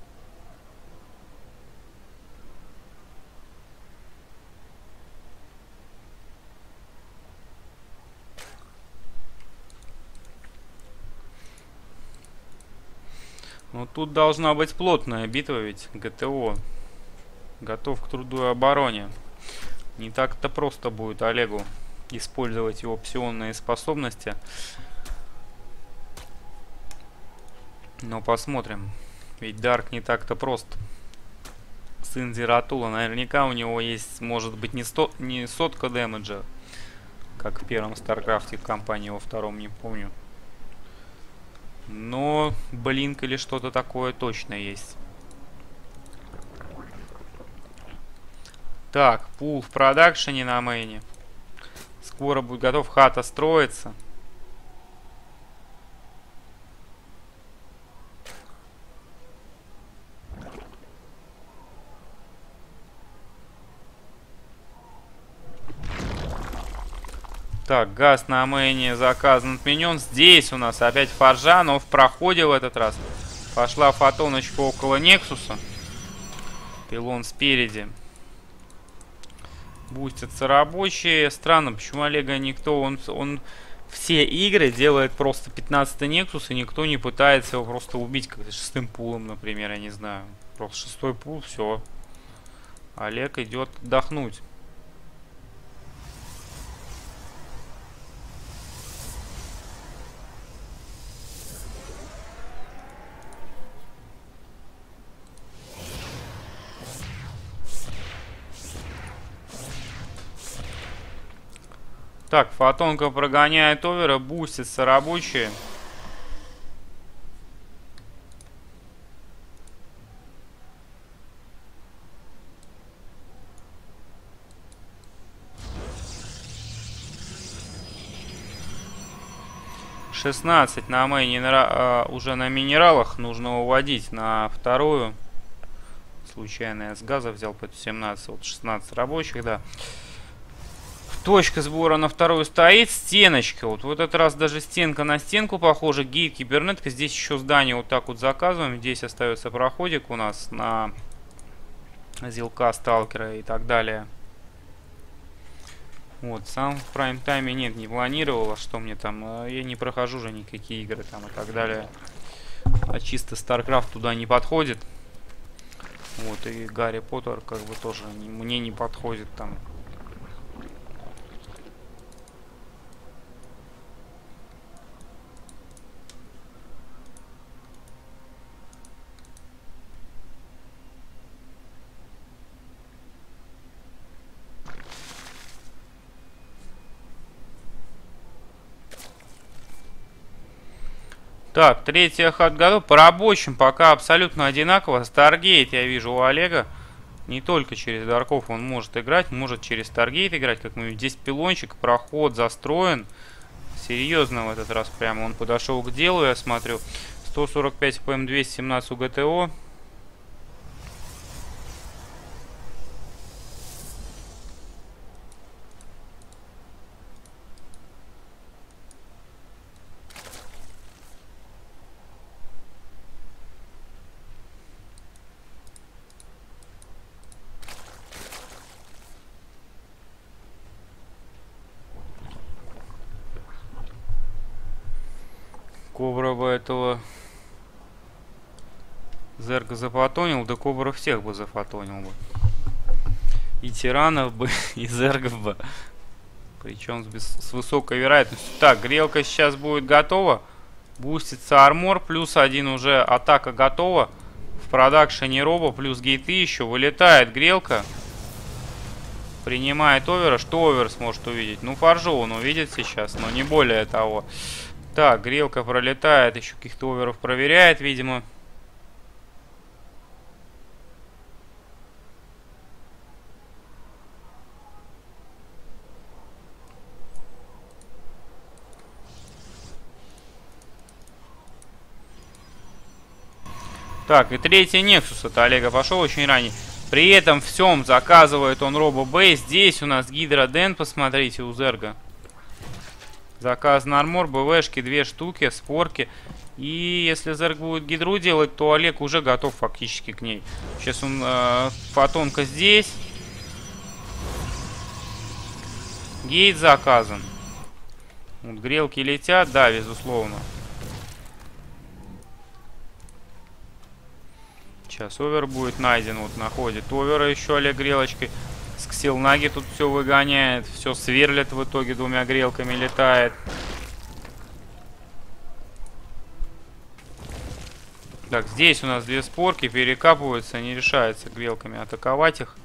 Ну тут должна быть плотная битва, ведь ГТО готов к труду и обороне. Не так-то просто будет Олегу использовать его псионные способности. Но посмотрим. Ведь Дарк не так-то прост. Сын Зиратула. Наверняка у него есть, может быть, не сотка дэмэджа, как в первом Старкрафте кампании, во втором не помню. Но но блинк или что-то такое точно есть. Так, пул в продакшене на мейне. Скоро будет готов, хата строится. Так, газ на мейне заказан, отменен. Здесь у нас опять форжа, но в проходе в этот раз пошла фотоночка около Нексуса. Пилон спереди. Бустятся рабочие. Странно, почему Олега никто... Он все игры делает просто 15-й Нексус, и никто не пытается его просто убить, как 6-м пулом, например, я не знаю. Просто 6-й пул, все. Олег идет отдохнуть. Так, фотонка прогоняет овера, бустятся рабочие. «16» на мейне уже на минералах. Нужно уводить на вторую. Случайно я с газа взял по 17. Вот 16 рабочих, да. Точка сбора на вторую стоит. Стеночка. Вот в этот раз даже стенка на стенку похожа. Гейт, кибернетка. Здесь еще здание вот так вот заказываем. Здесь остается проходик у нас на Зилка, сталкера и так далее. Вот, сам в прайм-тайме нет, не планировал. Что мне там? Я не прохожу же никакие игры там и так далее. А чисто StarCraft туда не подходит. Вот, и Гарри Поттер как бы тоже мне не подходит там. Так, третья хат готова. По рабочим пока абсолютно одинаково. Старгейт я вижу у Олега. Не только через Дарков он может играть. Может через Старгейт играть. Как мы видим, здесь пилончик. Проход застроен. Серьезно в этот раз прямо он подошел к делу, я смотрю. 145 ПМ, 217 у ГТО. Кобра бы этого Зерга зафотонил, да Кобра всех бы зафотонил бы. И тиранов бы, и Зергов бы. Причем с высокой вероятностью. Так, грелка сейчас будет готова. Бустится армор, плюс один уже атака готова. В продакшене роба, плюс гейты еще. Вылетает грелка. Принимает овера. Что овер сможет увидеть? Ну, форжу он увидит сейчас, но не более того. Так, грелка пролетает, еще каких-то оверов проверяет, видимо. Так, и третий Нексус от Олега пошел очень ранний. При этом всем заказывает он Робо Бэй. Здесь у нас Гидроден, посмотрите, у Зерга. Заказ на армор, БВшки, 2 штуки, спорки. И если Зерг будет гидру делать, то Олег уже готов фактически к ней. Сейчас он фотонка здесь. Гейт заказан. Вот грелки летят, да, безусловно. Сейчас овер будет найден, вот находит овера еще Олег грелочкой. Сксилнаги тут все выгоняет, все сверлит в итоге, 2 грелками летает. Так, здесь у нас 2 спорки перекапываются, не решается грелками атаковать их.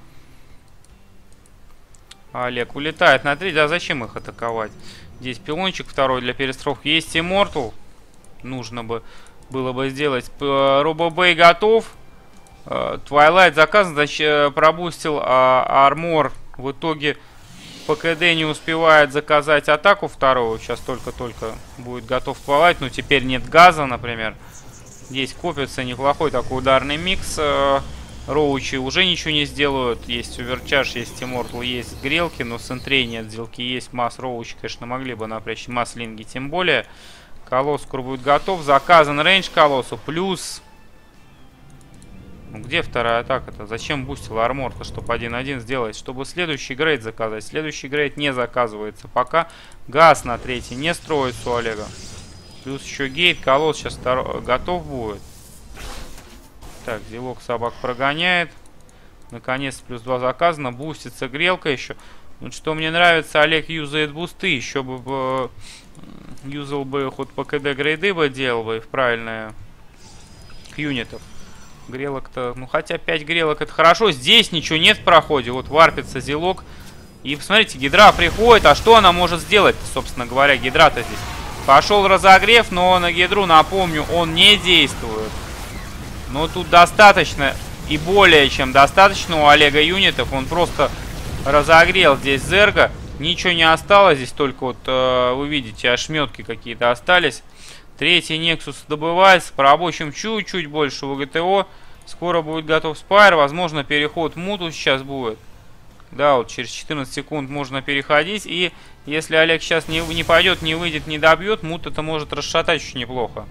Олег улетает на 3, а зачем их атаковать? Здесь пилончик второй для перестраховки. Есть Immortal. нужно было бы сделать. Робобей готов. Твайлайт заказан, значит, пробустил армор. В итоге ПКД не успевает заказать атаку второго. Сейчас только-только будет готов Твайлайт. Но теперь нет газа, например. Здесь копится неплохой такой ударный микс. Роучи уже ничего не сделают. Есть Оверчарж, есть Immortal, есть грелки, но с энтрей нет. Сделки есть. Масс Роучи, конечно, могли бы напрячь. Масс Линги тем более. Колосс скоро будет готов. Заказан рейндж Колоссу. Плюс... Ну, где вторая атака-то? Зачем бустил армор-то, чтобы 1-1 сделать? Чтобы следующий грейд заказать. Следующий грейд не заказывается. Пока газ на третий не строится у Олега. Плюс еще гейт. Колосс сейчас готов будет. Так, Зилок собак прогоняет. Наконец, плюс 2 заказано. Бустится грелка еще. Вот что мне нравится, Олег юзает бусты. Еще бы юзал бы хоть ПКД грейды бы делал бы в правильное юнитов. Грелок-то... Ну, хотя 5 грелок это хорошо. Здесь ничего нет в проходе. Вот варпится Зилок. И посмотрите, Гидра приходит. А что она может сделать, собственно говоря, Гидра-то здесь? Пошел разогрев, но на Гидру, напомню, он не действует. Но тут достаточно и более чем достаточно у Олега юнитов. Он просто разогрел здесь Зерга. Ничего не осталось. Здесь только вот вы видите, ошметки какие-то остались. Третий Нексус добывается. По рабочим чуть-чуть больше у ГТО. Скоро будет готов Спайр. Возможно, переход Муту сейчас будет. Да, вот через 14 секунд можно переходить. И если Олег сейчас не пойдет, не выйдет, не добьет, Мут это может расшатать очень неплохо.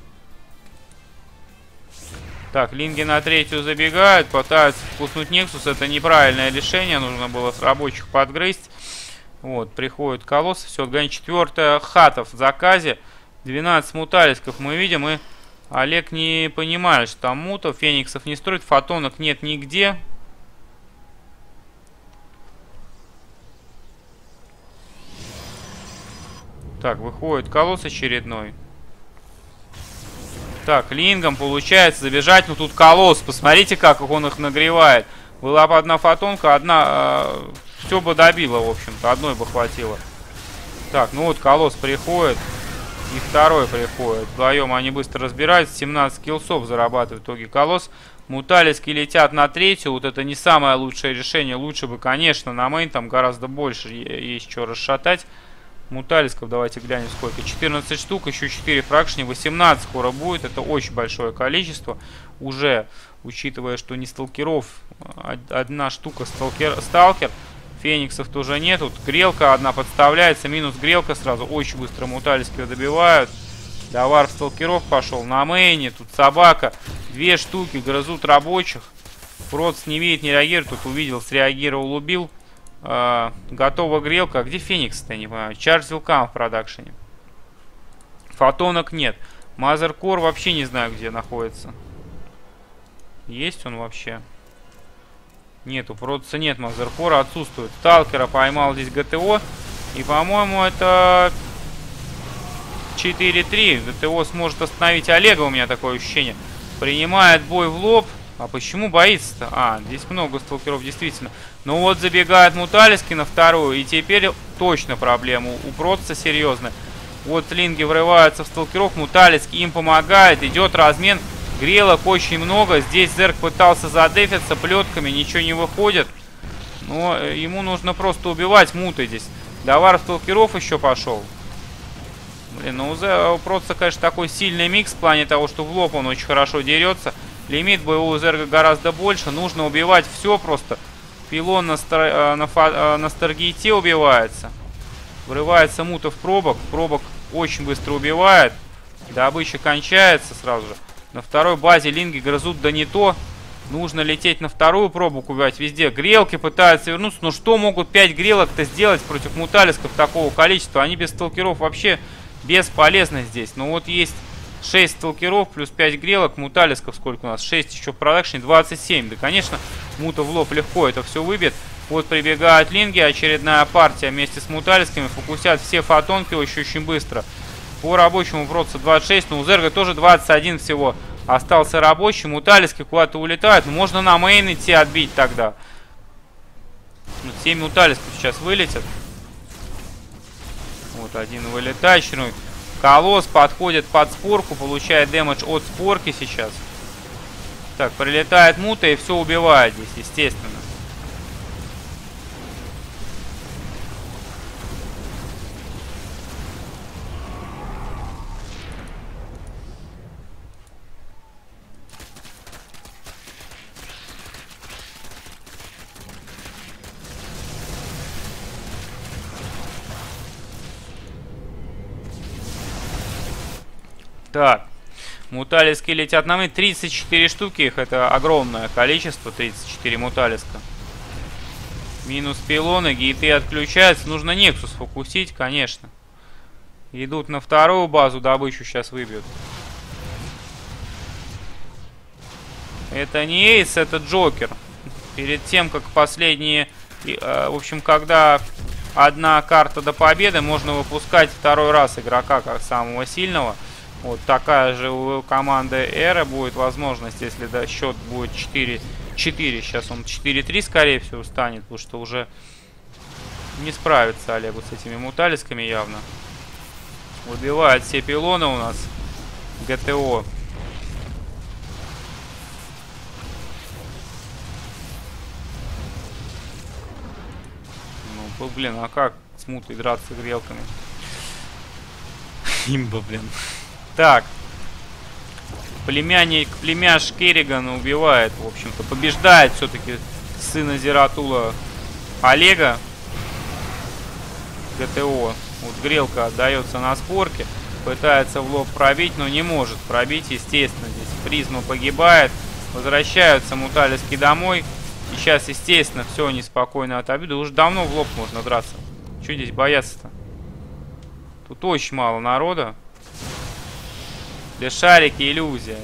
Так, Линги на третью забегают, пытаются вкуснуть Нексус. Это неправильное решение, нужно было с рабочих подгрызть. Вот, приходит Колосс. Все, отгонит. Четвертая Хатов в заказе. 12 муталисков мы видим, и Олег не понимает, что там мутов. Фениксов не строит, фотонок нет нигде. Так, выходит Колосс очередной. Так, Лингом получается забежать. Ну тут Колосс, посмотрите, как он их нагревает. Была бы одна фотонка, одна... все бы добило, в общем-то. Одной бы хватило. Так, ну вот Колосс приходит. И второй приходит. Вдвоем они быстро разбираются. 17 киллсов зарабатывает в итоге Колосс. Муталиски летят на третью. Вот это не самое лучшее решение. Лучше бы, конечно, на мейн. Там гораздо больше есть что расшатать. Муталисков давайте глянем сколько. 14 штук, еще 4 фракшни. 18 скоро будет. Это очень большое количество. Уже, учитывая, что не сталкеров. Одна штука сталкер. Фениксов тоже нет. Тут грелка одна подставляется. Минус грелка сразу. Очень быстро муталиски добивают. Давар в сталкеров пошел. На мейне. Тут собака. 2 штуки грызут рабочих. Проц не видит, не реагирует. Тут увидел, среагировал, убил. Готова грелка. А где Феникс-то, я не понимаю. Чардж Зилкам в продакшене. Фотонок нет. Мазеркор вообще не знаю, где находится. Есть он вообще? Нету. Проца нет. Мазеркора отсутствует. Сталкера поймал здесь ГТО. И, по-моему, это 4-3. ГТО сможет остановить Олега, у меня такое ощущение. Принимает бой в лоб. А почему боится-то? А, здесь много сталкеров, действительно. Ну вот забегает Муталиски на вторую. И теперь точно проблема. У Протца серьезная. Вот Линги врываются в сталкеров. Муталиски им помогает. Идет размен. Грелок очень много. Здесь Зерк пытался задефиться плетками. Ничего не выходит. Но ему нужно просто убивать муты здесь. Давар сталкеров еще пошел. Блин, ну у Протца, конечно, такой сильный микс в плане того, что в лоб он очень хорошо дерется. Лимит боевого Зерга гораздо больше. Нужно убивать все просто. Пилон на Старгейте убивается. Врывается мутов пробок. Пробок очень быстро убивает. Добыча кончается сразу же. На второй базе Линги грызут, да не то. Нужно лететь на вторую пробок, убивать везде. Грелки пытаются вернуться. Но что могут 5 грелок-то сделать против муталисков такого количества? Они без сталкеров вообще бесполезны здесь. Но вот есть 6 сталкеров плюс 5 грелок. Муталисков сколько у нас? 6 еще в продакшне. 27. Да, конечно, мута в лоб легко это все выбьет. Вот прибегают Линги. Очередная партия вместе с муталисками. Фокусят все фотонки очень быстро. По рабочему Протца 26. Но у Зерга тоже 21 всего. Остался рабочий. Муталиски куда-то улетают. Но можно на мейн идти отбить тогда. Вот 7 муталисков сейчас вылетят. Вот один вылетающий. Колосс подходит под спорку, получает дэмэдж от спорки сейчас. Так, прилетает мута и все убивает здесь, естественно. Так, муталиски летят на мы. 34 штуки их, это огромное количество, 34 муталиска. Минус пилоны, гейты отключаются. Нужно Нексус фокусить, конечно. Идут на вторую базу, добычу сейчас выбьют. Это не Эйс, это Джокер. Перед тем, как последние... В общем, когда одна карта до победы, можно выпускать второй раз игрока как самого сильного. Вот такая же у команды Эра будет возможность, если да, счет будет 4-4. Сейчас он 4-3, скорее всего, станет, потому что уже не справится Олегу с этими муталисками явно. Выбивает все пилоны у нас ГТО. Ну, блин, а как с мутой драться грелками? Имба, блин. Так. Племяш Керригана убивает, в общем-то. Побеждает все-таки сына Зератула Олега. ГТО. Вот грелка отдается на спорке. Пытается в лоб пробить, но не может пробить, естественно. Здесь призма погибает. Возвращаются муталиски домой. И сейчас, естественно, все неспокойно от обиды. Уже давно в лоб можно драться. Что здесь бояться-то? Тут очень мало народа. Для шарики иллюзия.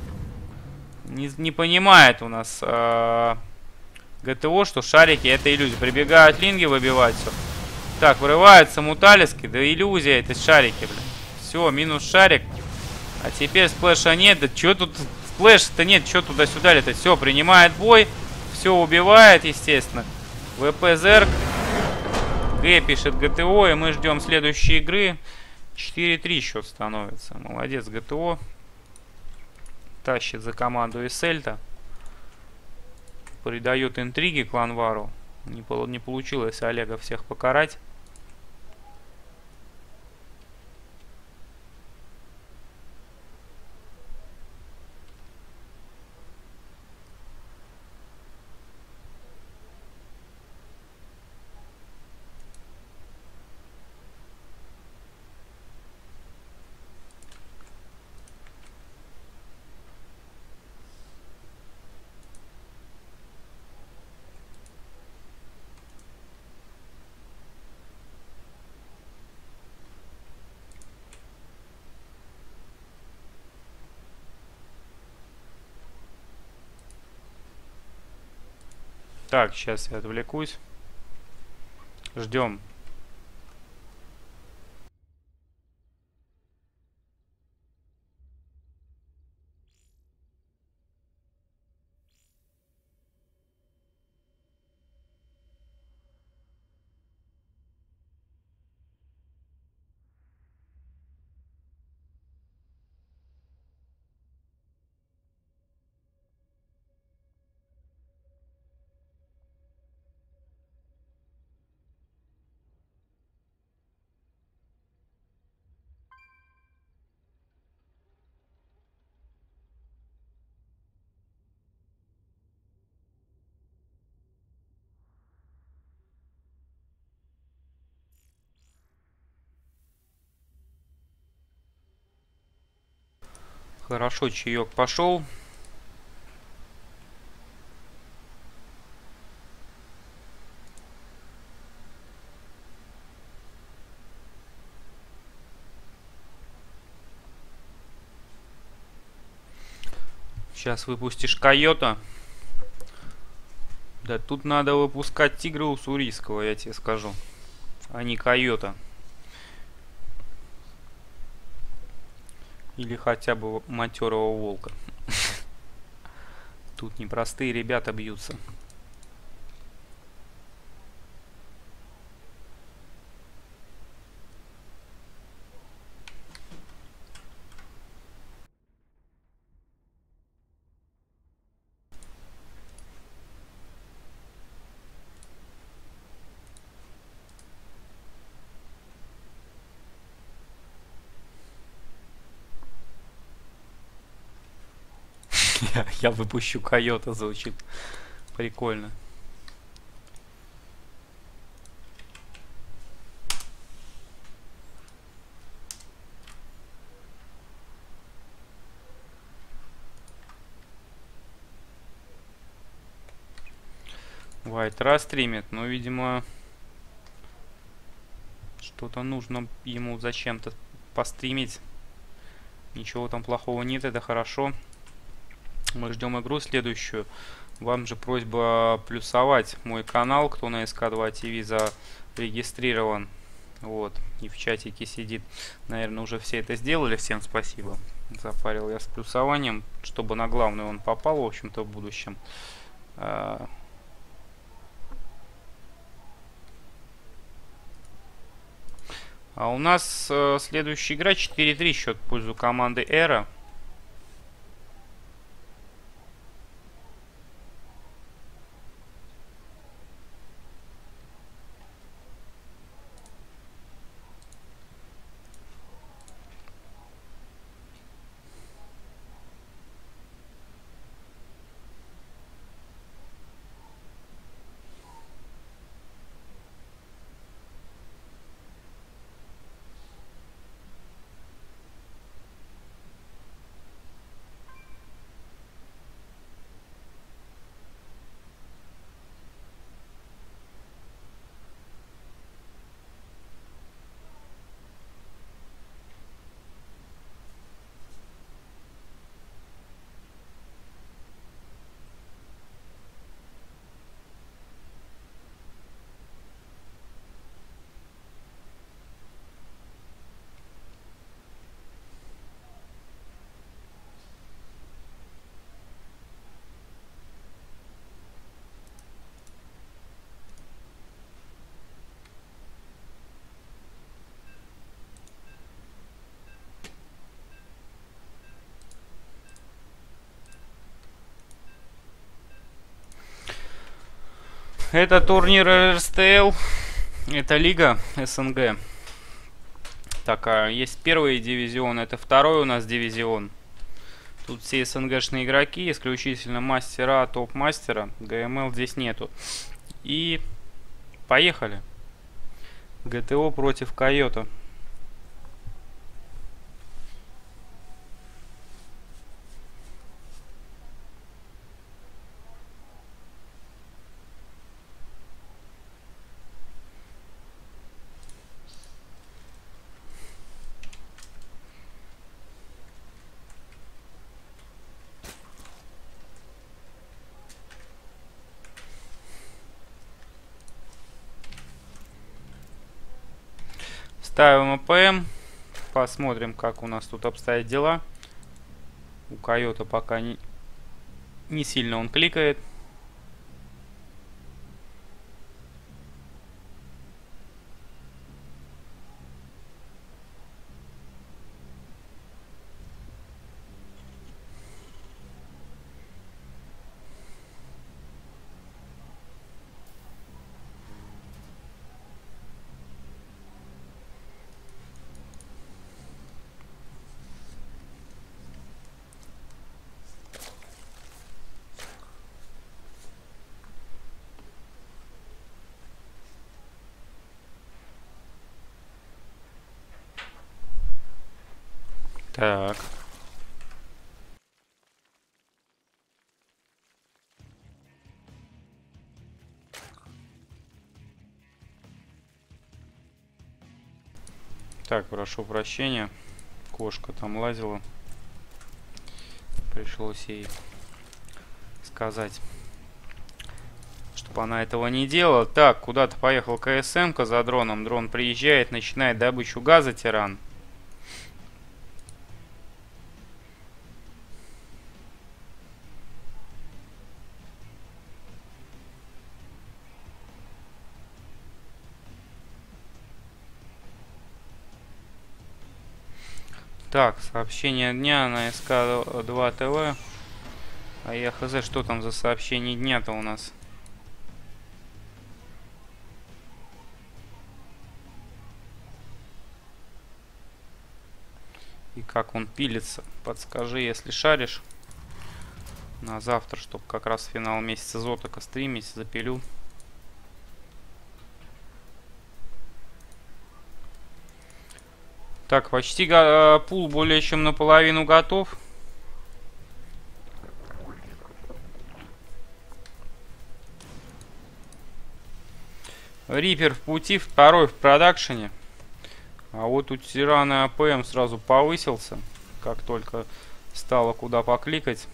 Не понимает у нас ГТО, что шарики это иллюзия. Прибегают линги выбивать все. Так, вырываются муталиски. Да иллюзия это шарики, блин. Все, минус шарик. А теперь сплэша нет. Да что тут сплэша-то нет? Что туда-сюда летать? Все, принимает бой. Все убивает, естественно. ВП Зерк. Г пишет ГТО. И мы ждем следующей игры. 4-3 счет становится. Молодец, ГТО. Тащит за команду Эссельта. Придает интриги Кланвару. Не получилось Олега всех покарать. Так, сейчас я отвлекусь. Ждем. Хорошо, чаек пошел. Сейчас выпустишь койота. Да тут надо выпускать тигра уссурийского, я тебе скажу. А не койота. Или хотя бы матерого волка. Тут непростые ребята бьются. Я выпущу койота, звучит прикольно. Вайтра стримит, но, видимо, что-то нужно ему зачем-то постримить. Ничего там плохого нет, это хорошо. Мы ждем игру следующую. Вам же просьба плюсовать мой канал, кто на СК2 ТВ зарегистрирован. Вот, и в чатике сидит. Наверное, уже все это сделали. Всем спасибо. Запарил я с плюсованием, чтобы на главную он попал, в общем-то, в будущем. А у нас следующая игра 4-3 счет в пользу команды Эра. Это турнир РСТЛ. Это лига СНГ. Так, есть первый дивизион, это второй у нас дивизион. Тут все СНГшные игроки, исключительно мастера, топ-мастера. ГМЛ здесь нету. И поехали. ГТО против Койота. Ставим АПМ. Посмотрим, как у нас тут обстоят дела. У Койота пока не сильно он кликает. Так. Так, прошу прощения. Кошка там лазила. Пришлось ей сказать, чтобы она этого не делала. Так, куда-то поехал КСМ-ка за дроном. Дрон приезжает, начинает добычу газа, тиран. Так, сообщение дня на СК2 ТВ. А я хз, что там за сообщение дня-то у нас? И как он пилится? Подскажи, если шаришь. На завтра, чтобы как раз финал месяца Зотока стримить, запилю. Так, почти пул более чем наполовину готов. Рипер в пути, второй в продакшене. А вот у Тирана АПМ сразу повысился, как только стало куда покликать.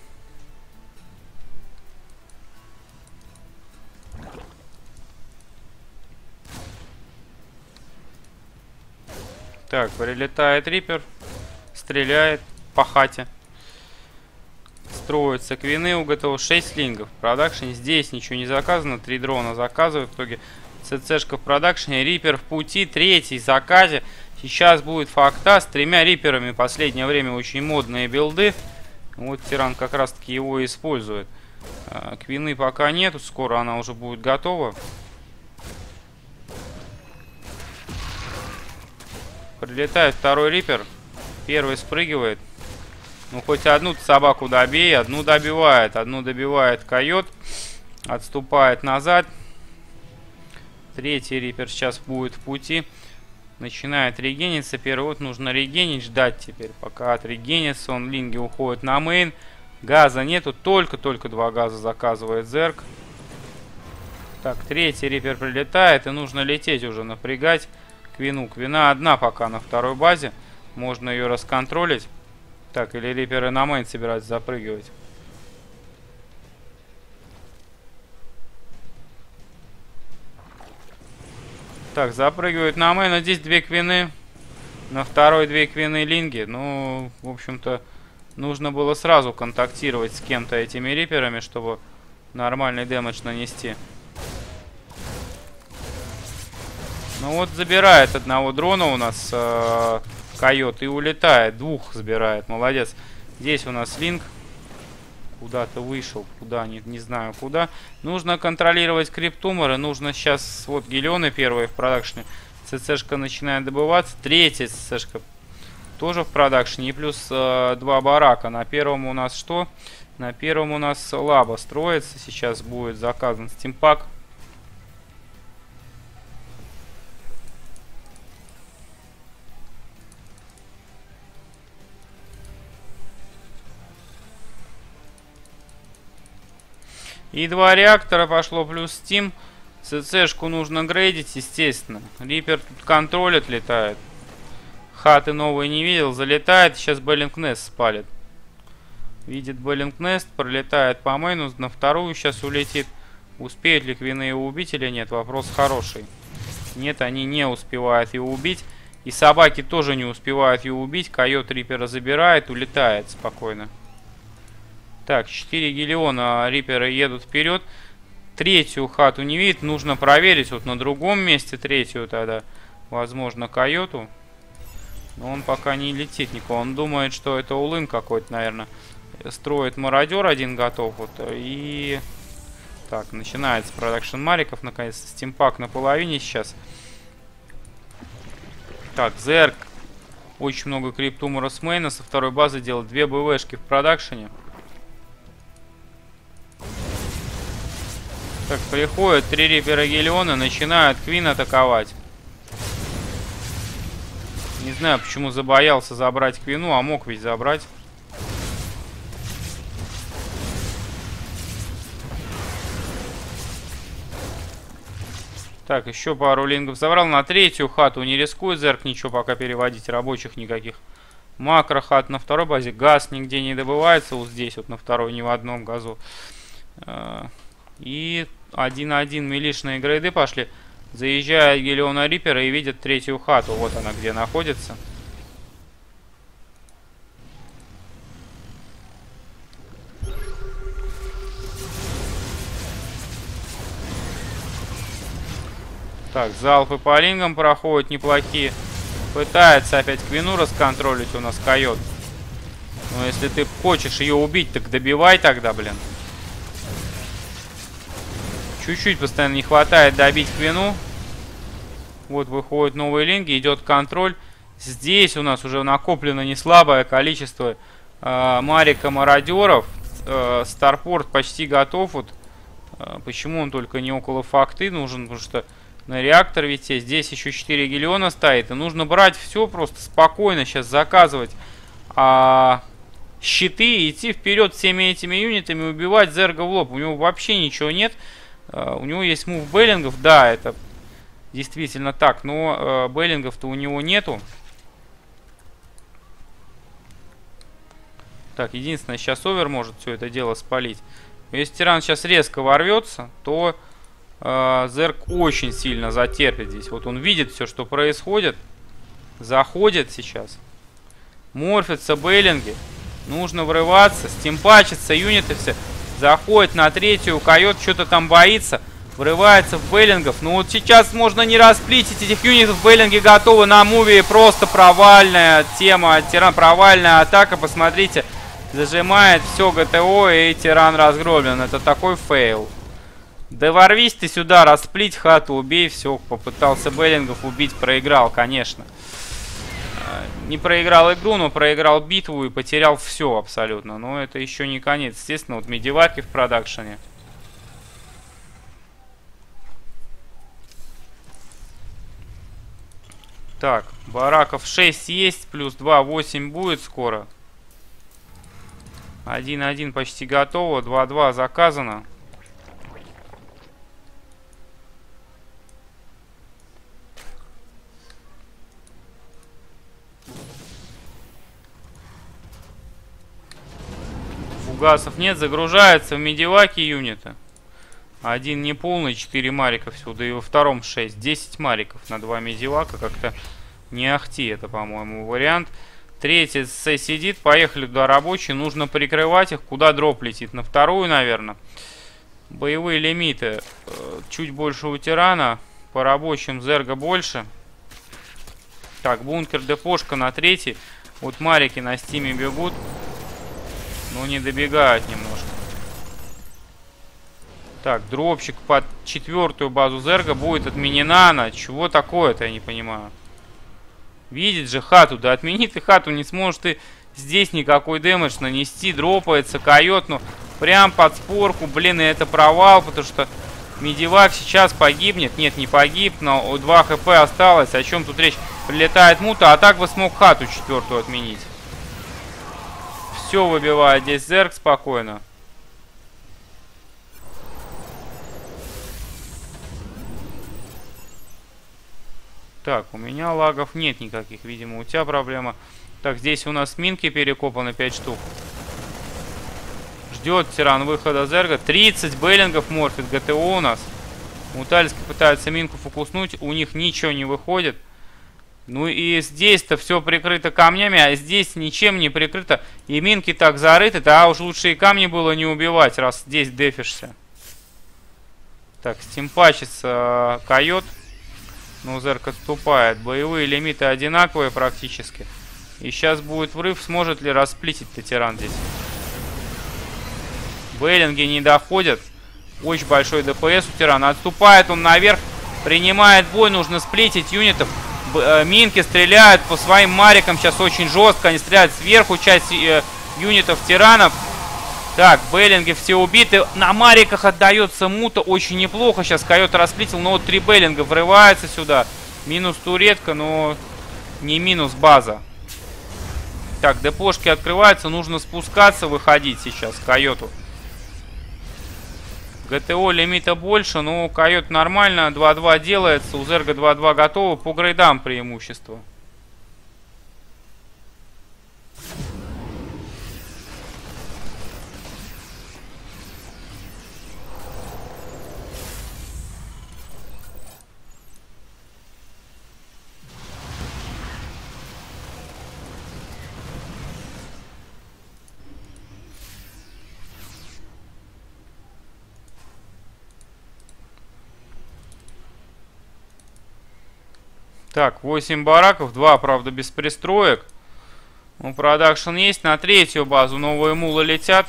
Так, прилетает Рипер, стреляет по хате. Строятся квины, уготовил 6 лингов. В продакшене здесь ничего не заказано, 3 дрона заказывают. В итоге ЦЦшка в продакшене, Рипер в пути, третий в заказе. Сейчас будет факта с 3 Риперами. В последнее время очень модные билды. Вот Тиран как раз таки его использует. Квины пока нету, скоро она уже будет готова. Прилетает второй Рипер. Первый спрыгивает. Ну, хоть одну собаку добей, одну добивает. Одну добивает койот. Отступает назад. Третий Рипер сейчас будет в пути. Начинает регениться. Первый вот нужно регенить, ждать теперь, пока отрегенится. Он линги уходит на мейн. Газа нету. Только 2 газа заказывает Зерк. Так, третий Рипер прилетает. И нужно лететь уже, напрягать Квину. Квина одна пока на второй базе. Можно ее расконтролить. Так, или Риперы на мейн собираются запрыгивать. Так, запрыгивают на мейн. Здесь 2 квины. На второй 2 квины линги. Ну, в общем-то, нужно было сразу контактировать с кем-то этими Риперами, чтобы нормальный дэмэдж нанести. Ну вот забирает одного дрона у нас койот и улетает. 2 забирает. Молодец. Здесь у нас линк. Куда-то вышел. Куда? Не знаю куда. Нужно контролировать криптуморы. Нужно сейчас... Вот гелионы первые в продакшне. ЦЦшка начинает добываться. Третья ЦЦшка тоже в продакшне. И плюс 2 барака. На первом у нас что? На первом у нас лаба строится. Сейчас будет заказан стимпак. И 2 реактора пошло плюс Steam. ЦЦшку нужно грейдить, естественно. Рипер тут контролит, летает. Хаты новые не видел, залетает. Сейчас Беллингнест спалит. Видит Беллингнест, пролетает по мейну, на вторую сейчас улетит. Успеют ли квины его убить или нет? Вопрос хороший. Нет, они не успевают его убить. И собаки тоже не успевают его убить. Койот Рипера забирает, улетает спокойно. Так, 4 гелиона Риперы едут вперед. Третью хату не видит. Нужно проверить вот на другом месте третью тогда. Возможно, койоту. Но он пока не летит никого. Он думает, что это улын какой-то, наверное. Строит мародер один готов. Вот, и... Так, начинается продакшн мариков. Наконец-то стимпак на половине сейчас. Так, Зерк. Очень много криптумора с мейна. Со второй базы делает 2 БВшки в продакшене. Так, приходят 3 Рипера гелиона, начинают Квин атаковать. Не знаю, почему забоялся забрать Квину, а мог ведь забрать. Так, еще пару лингов забрал. На третью хату не рискует Зерк ничего пока переводить, рабочих никаких. Макро хат на второй базе. Газ нигде не добывается, вот здесь вот на второй, ни в одном газу. И 1-1 милишные грейды пошли. Заезжает Гелиона Рипера и видят третью хату. Вот она где находится. Так, залпы по лингам проходят неплохие. Пытается опять Квину расконтролить у нас койот. Но если ты хочешь ее убить, так добивай тогда, блин. Чуть-чуть постоянно не хватает добить Квину. Вот выходят новые линги, идет контроль. Здесь у нас уже накоплено не слабое количество марика мародеров. Старпорт почти готов. Вот почему он только не около факты нужен, потому что на реактор ведь здесь еще 4 гелиона стоит. И нужно брать все просто спокойно сейчас заказывать щиты и идти вперед всеми этими юнитами, убивать Зерга в лоб. У него вообще ничего нет. У него есть мув Беллингов, да, это действительно так, но Беллингов-то у него нету. Так, единственное, сейчас Овер может все это дело спалить. Если тиран сейчас резко ворвется, то Зерг очень сильно затерпит здесь. Вот он видит все, что происходит. Заходит сейчас. Морфятся Беллинги. Нужно врываться, стимпачатся юниты все. Заходит на третью, Койот что-то там боится. Врывается в Беллингов. Ну вот сейчас можно не расплитить этих юнитов. Беллинги готовы на муве. Просто провальная тема. Тиран, провальная атака. Посмотрите. Зажимает все ГТО и тиран разгромлен. Это такой фейл. Да ворвись ты сюда, расплить хату, убей. Все, попытался Беллингов убить. Проиграл, конечно. Не проиграл игру, но проиграл битву и потерял все абсолютно. Но это еще не конец. Естественно, вот медиваки в продакшене. Так, бараков 6 есть, плюс 2, 8 будет скоро. 1-1 почти готово, 2-2 заказано. Фугасов нет, загружается в медиваки юниты. Один неполный, 4 марика всего, да и во втором 6. 10 мариков на 2 медивака, как-то не ахти это, по-моему, вариант. Третий сидит, поехали туда рабочие, нужно прикрывать их. Куда дроп летит? На вторую, наверное. Боевые лимиты чуть больше у тирана, по рабочим Зерга больше. Так, бункер, депошка на третий. Вот марики на стиме бегут, но не добегают немножко. Так, дропчик под 4-ю базу Зерга будет отменена она. Чего такое-то, я не понимаю. Видит же хату, да отмени ты хату, не сможешь ты здесь никакой дэмэдж нанести. Дропается Койот, ну прям под спорку, блин, и это провал, потому что медивак сейчас погибнет. Нет, не погиб, но 2 хп осталось. О чем тут речь? Прилетает мута, а так бы смог хату 4-ю отменить. Все выбивает здесь Зерг спокойно. Так, у меня лагов нет никаких, видимо, у тебя проблема. Так, здесь у нас минки перекопаны 5 штук. Ждет тиран выхода Зерга. 30 Беллингов морфит ГТО у нас. Мутальский пытается минку фокуснуть, у них ничего не выходит. Ну и здесь-то все прикрыто камнями, а здесь ничем не прикрыто. И минки так зарыты, да уж лучше и камни было не убивать, раз здесь дефишься. Так, стимпачится Койот. Ну, Зерг отступает. Боевые лимиты одинаковые практически. И сейчас будет врыв. Сможет ли расплитить-то тиран здесь? Беллинги не доходят. Очень большой ДПС у тирана. Отступает он наверх. Принимает бой. Нужно сплитить юнитов. Минки стреляют по своим марикам. Сейчас очень жестко. Они стреляют сверху. Часть юнитов тиранов. Так, Беллинги все убиты. На мариках отдается мута. Очень неплохо. Сейчас Койот расплитил. Но вот 3 Беллинга врывается сюда. Минус туретка, но не минус база. Так, депошки открываются. Нужно спускаться, выходить сейчас Койоту. ГТО лимита больше, но Койот нормально. 2-2 делается. У Зерга 2-2 готово. По грейдам преимущество. Так, 8 бараков, 2, правда, без пристроек. Ну, продакшн есть. На третью базу новые мулы летят.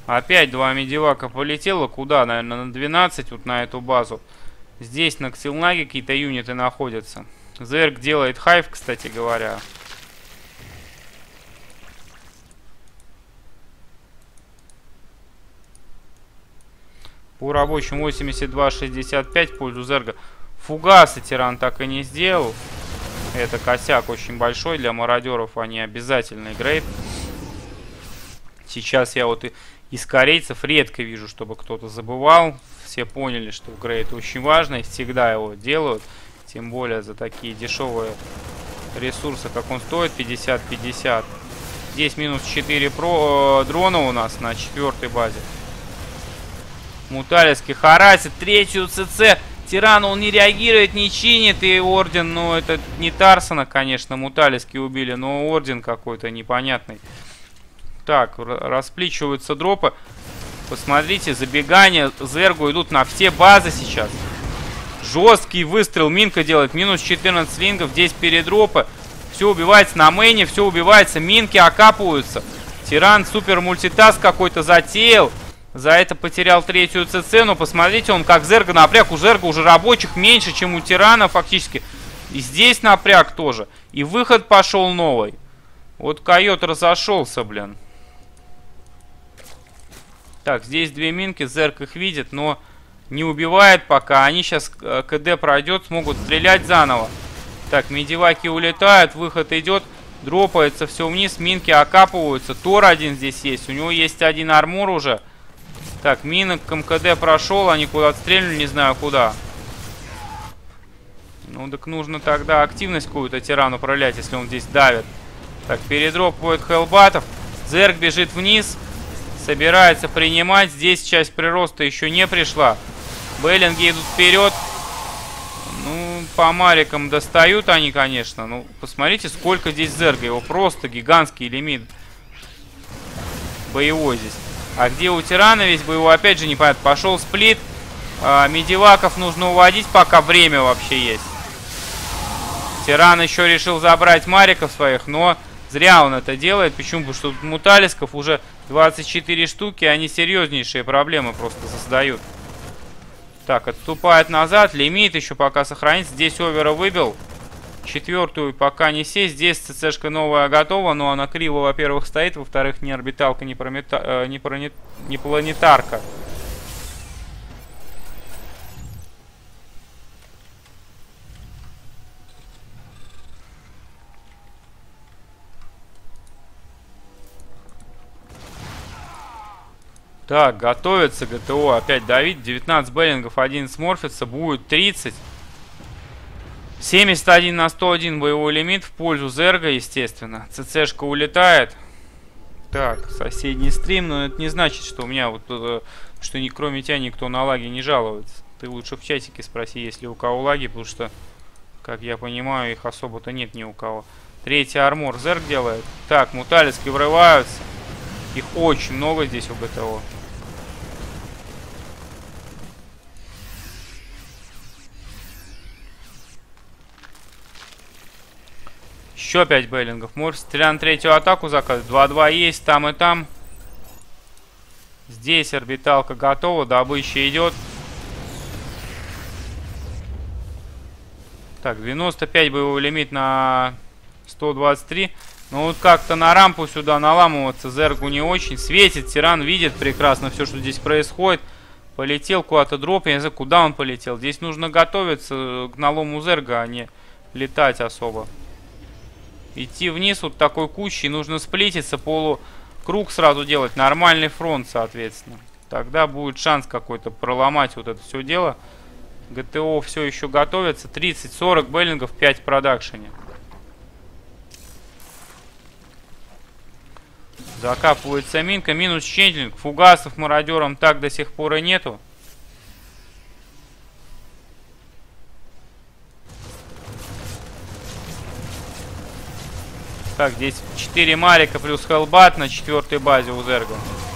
Опять два медивака полетело. Куда? Наверное, на 12, вот на эту базу. Здесь на Ксилнаге какие-то юниты находятся. Зерк делает хайв, кстати говоря. По рабочим 82-65 в пользу Зерга. Фугасы тиран так и не сделал. Это косяк очень большой для мародеров. Они обязательный грейд. Сейчас я вот из корейцев редко вижу, чтобы кто-то забывал. Все поняли, что грейд очень важный. Всегда его делают. Тем более за такие дешевые ресурсы, как он стоит. 50-50. Здесь минус 4 дрона у нас на 4-й базе. Муталиский харасит третью ЦЦ. Тиран, он не реагирует, не чинит. И орден, ну это не Тарсона, конечно, Муталиский убили, но орден какой-то непонятный. Так, расплечиваются дропы. Посмотрите, забегания Зергу идут на все базы сейчас. Жесткий выстрел. Минка делает минус 14 лингов. Здесь передропы. Все убивается на мейне, все убивается. Минки окапываются. Тиран супер мультитаск какой-то затеял. За это потерял третью ЦЦ. Но посмотрите, он как Зерга напряг. У Зерга уже рабочих меньше, чем у Тирана фактически. И здесь напряг тоже. И выход пошел новый. Вот койот разошелся, блин. Так, здесь две минки. Зерг их видит, но не убивает пока. Они сейчас КД пройдет, смогут стрелять заново. Так, медиваки улетают. Выход идет. Дропается все вниз. Минки окапываются. Тор один здесь есть. У него есть один армор уже. Так, минок МКД прошел. Они куда-то стрельнули, не знаю куда. Ну, так нужно тогда активность какую-то тирану пролять, если он здесь давит. Так, передропывает хелбатов. Зерг бежит вниз. Собирается принимать. Здесь часть прироста еще не пришла. Беллинги идут вперед. Ну, по марикам достают они, конечно. Ну, посмотрите, сколько здесь Зерга. Его просто гигантский лимит боевой здесь. А где у Тирана весь боевой, опять же, непонятно. Пошел сплит. Медиваков нужно уводить, пока время вообще есть. Тиран еще решил забрать мариков своих, но зря он это делает. Почему? Потому что муталисков уже 24 штуки. Они серьезнейшие проблемы просто создают. Так, отступает назад. Лимит еще пока сохранится. Здесь овера выбил. Четвертую пока не сесть. Здесь ЦЦшка новая готова, но она криво, во-первых, стоит. Во-вторых, не орбиталка, не планетарка. Так, готовится ГТО опять давить. 19 беллингов, 11 морфится. Будет 30. 71 на 101 боевой лимит в пользу Зерга, естественно. ЦЦшка улетает. Так, соседний стрим. Но это не значит, что у меня вот... что кроме тебя никто на лаги не жалуется. Ты лучше в чатике спроси, есть ли у кого лаги. Потому что, как я понимаю, их особо-то нет ни у кого. Третий армор Зерг делает. Так, муталиски врываются. Их очень много здесь у ГТО. Еще 5 беллингов. Может, Тиран третью атаку заказывать. 2-2 есть там и там. Здесь орбиталка готова. Добыча идет. Так, 95 боевой лимит на 123. Ну вот как-то на рампу сюда наламываться Зергу не очень. Светит, Тиран видит прекрасно все, что здесь происходит. Полетел куда-то дроп. Я не знаю, куда он полетел. Здесь нужно готовиться к налому Зерга, а не летать особо. Идти вниз вот такой кучей. Нужно сплититься, полукруг сразу делать. Нормальный фронт, соответственно. Тогда будет шанс какой-то проломать вот это все дело. ГТО все еще готовится. 30-40 беллингов, 5 в продакшене. Закапывается минка. Минус ченджинг. Фугасов мародерам так до сих пор и нету. Так, здесь 4 марика плюс хелбат на 4-й базе у Зерга.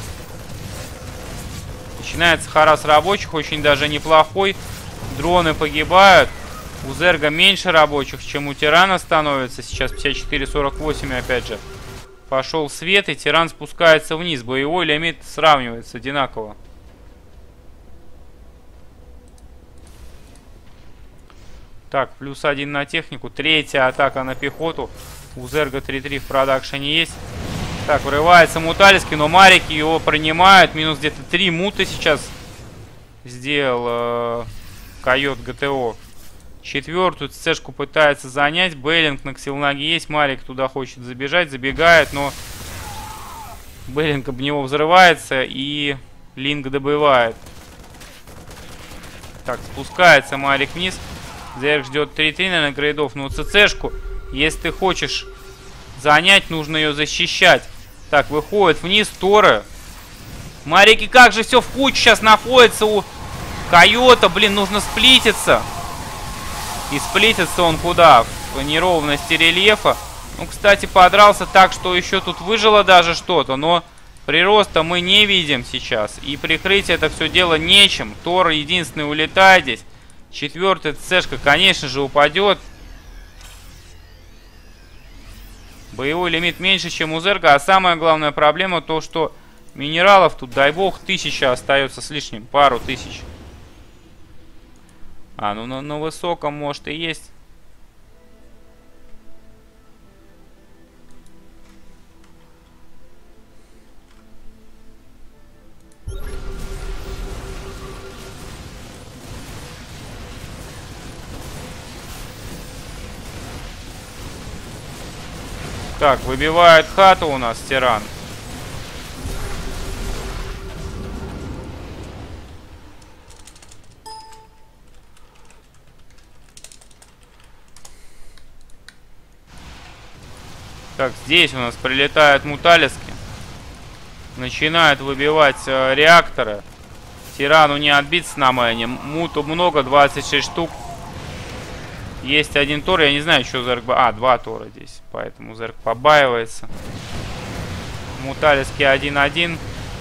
Начинается харас рабочих, очень даже неплохой. Дроны погибают. У Зерга меньше рабочих, чем у Тирана становится. Сейчас 54-48 опять же. Пошел свет, и тиран спускается вниз. Боевой лимит сравнивается одинаково. Так, +1 на технику. Третья атака на пехоту. У Зерга 3-3 в продакшене есть. Так, врывается Муталиский, но Марики его принимают. Минус где-то 3 муты сейчас сделал Койот ГТО. Четвертую ЦЦшку пытается занять. Бейлинг на Ксилнаге есть. Марик туда хочет забежать. Забегает, но Бейлинг об него взрывается. И Линк добывает. Так, спускается Марик вниз. Зерг ждет 3-3, наверное, грейдов. Но ЦЦшку, если ты хочешь занять, нужно ее защищать. Так, выходит вниз Торы. Марики, как же все в кучу сейчас находится у Койота. Блин, нужно сплититься. И сплитится он куда? В неровности рельефа. Ну, кстати, подрался так, что еще тут выжило даже что-то. Но прироста мы не видим сейчас. И прикрыть это все дело нечем. Тор единственный улетает здесь. Четвертая ЦЦшка, конечно же, упадет. Боевой лимит меньше, чем у Зерга. А самая главная проблема то, что минералов тут, дай бог, 1000 остается с лишним. Пару тысяч. А, ну на высоком, может, и есть. Так, выбивает хату у нас тиран. Так, здесь у нас прилетают Муталиски. Начинают выбивать реакторы. Тирану не отбиться на мэне. Муту много, 26 штук. Есть один Тор, я не знаю, что Зерг... А, 2 Тора здесь, поэтому Зерг побаивается. Муталиски 1-1.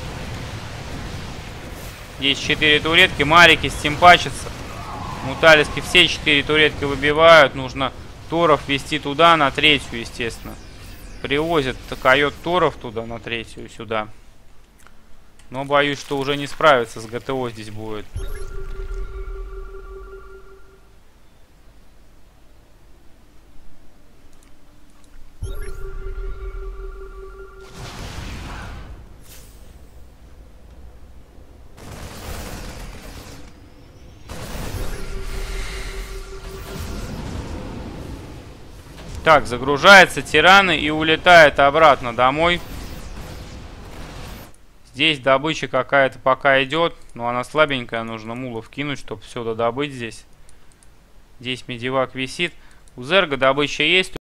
Есть 4 туретки, Марики стимпачатся. Муталиски все 4 туретки выбивают. Нужно Торов вести туда, на третью, естественно. Привозят Койот Торов туда, на третью, сюда. Но боюсь, что уже не справиться с ГТО здесь будет. Так, загружается тираны и улетает обратно домой. Здесь добыча какая-то пока идет, но она слабенькая, нужно мулов кинуть, чтобы все додобыть здесь. Здесь медивак висит. У Зерга добыча есть.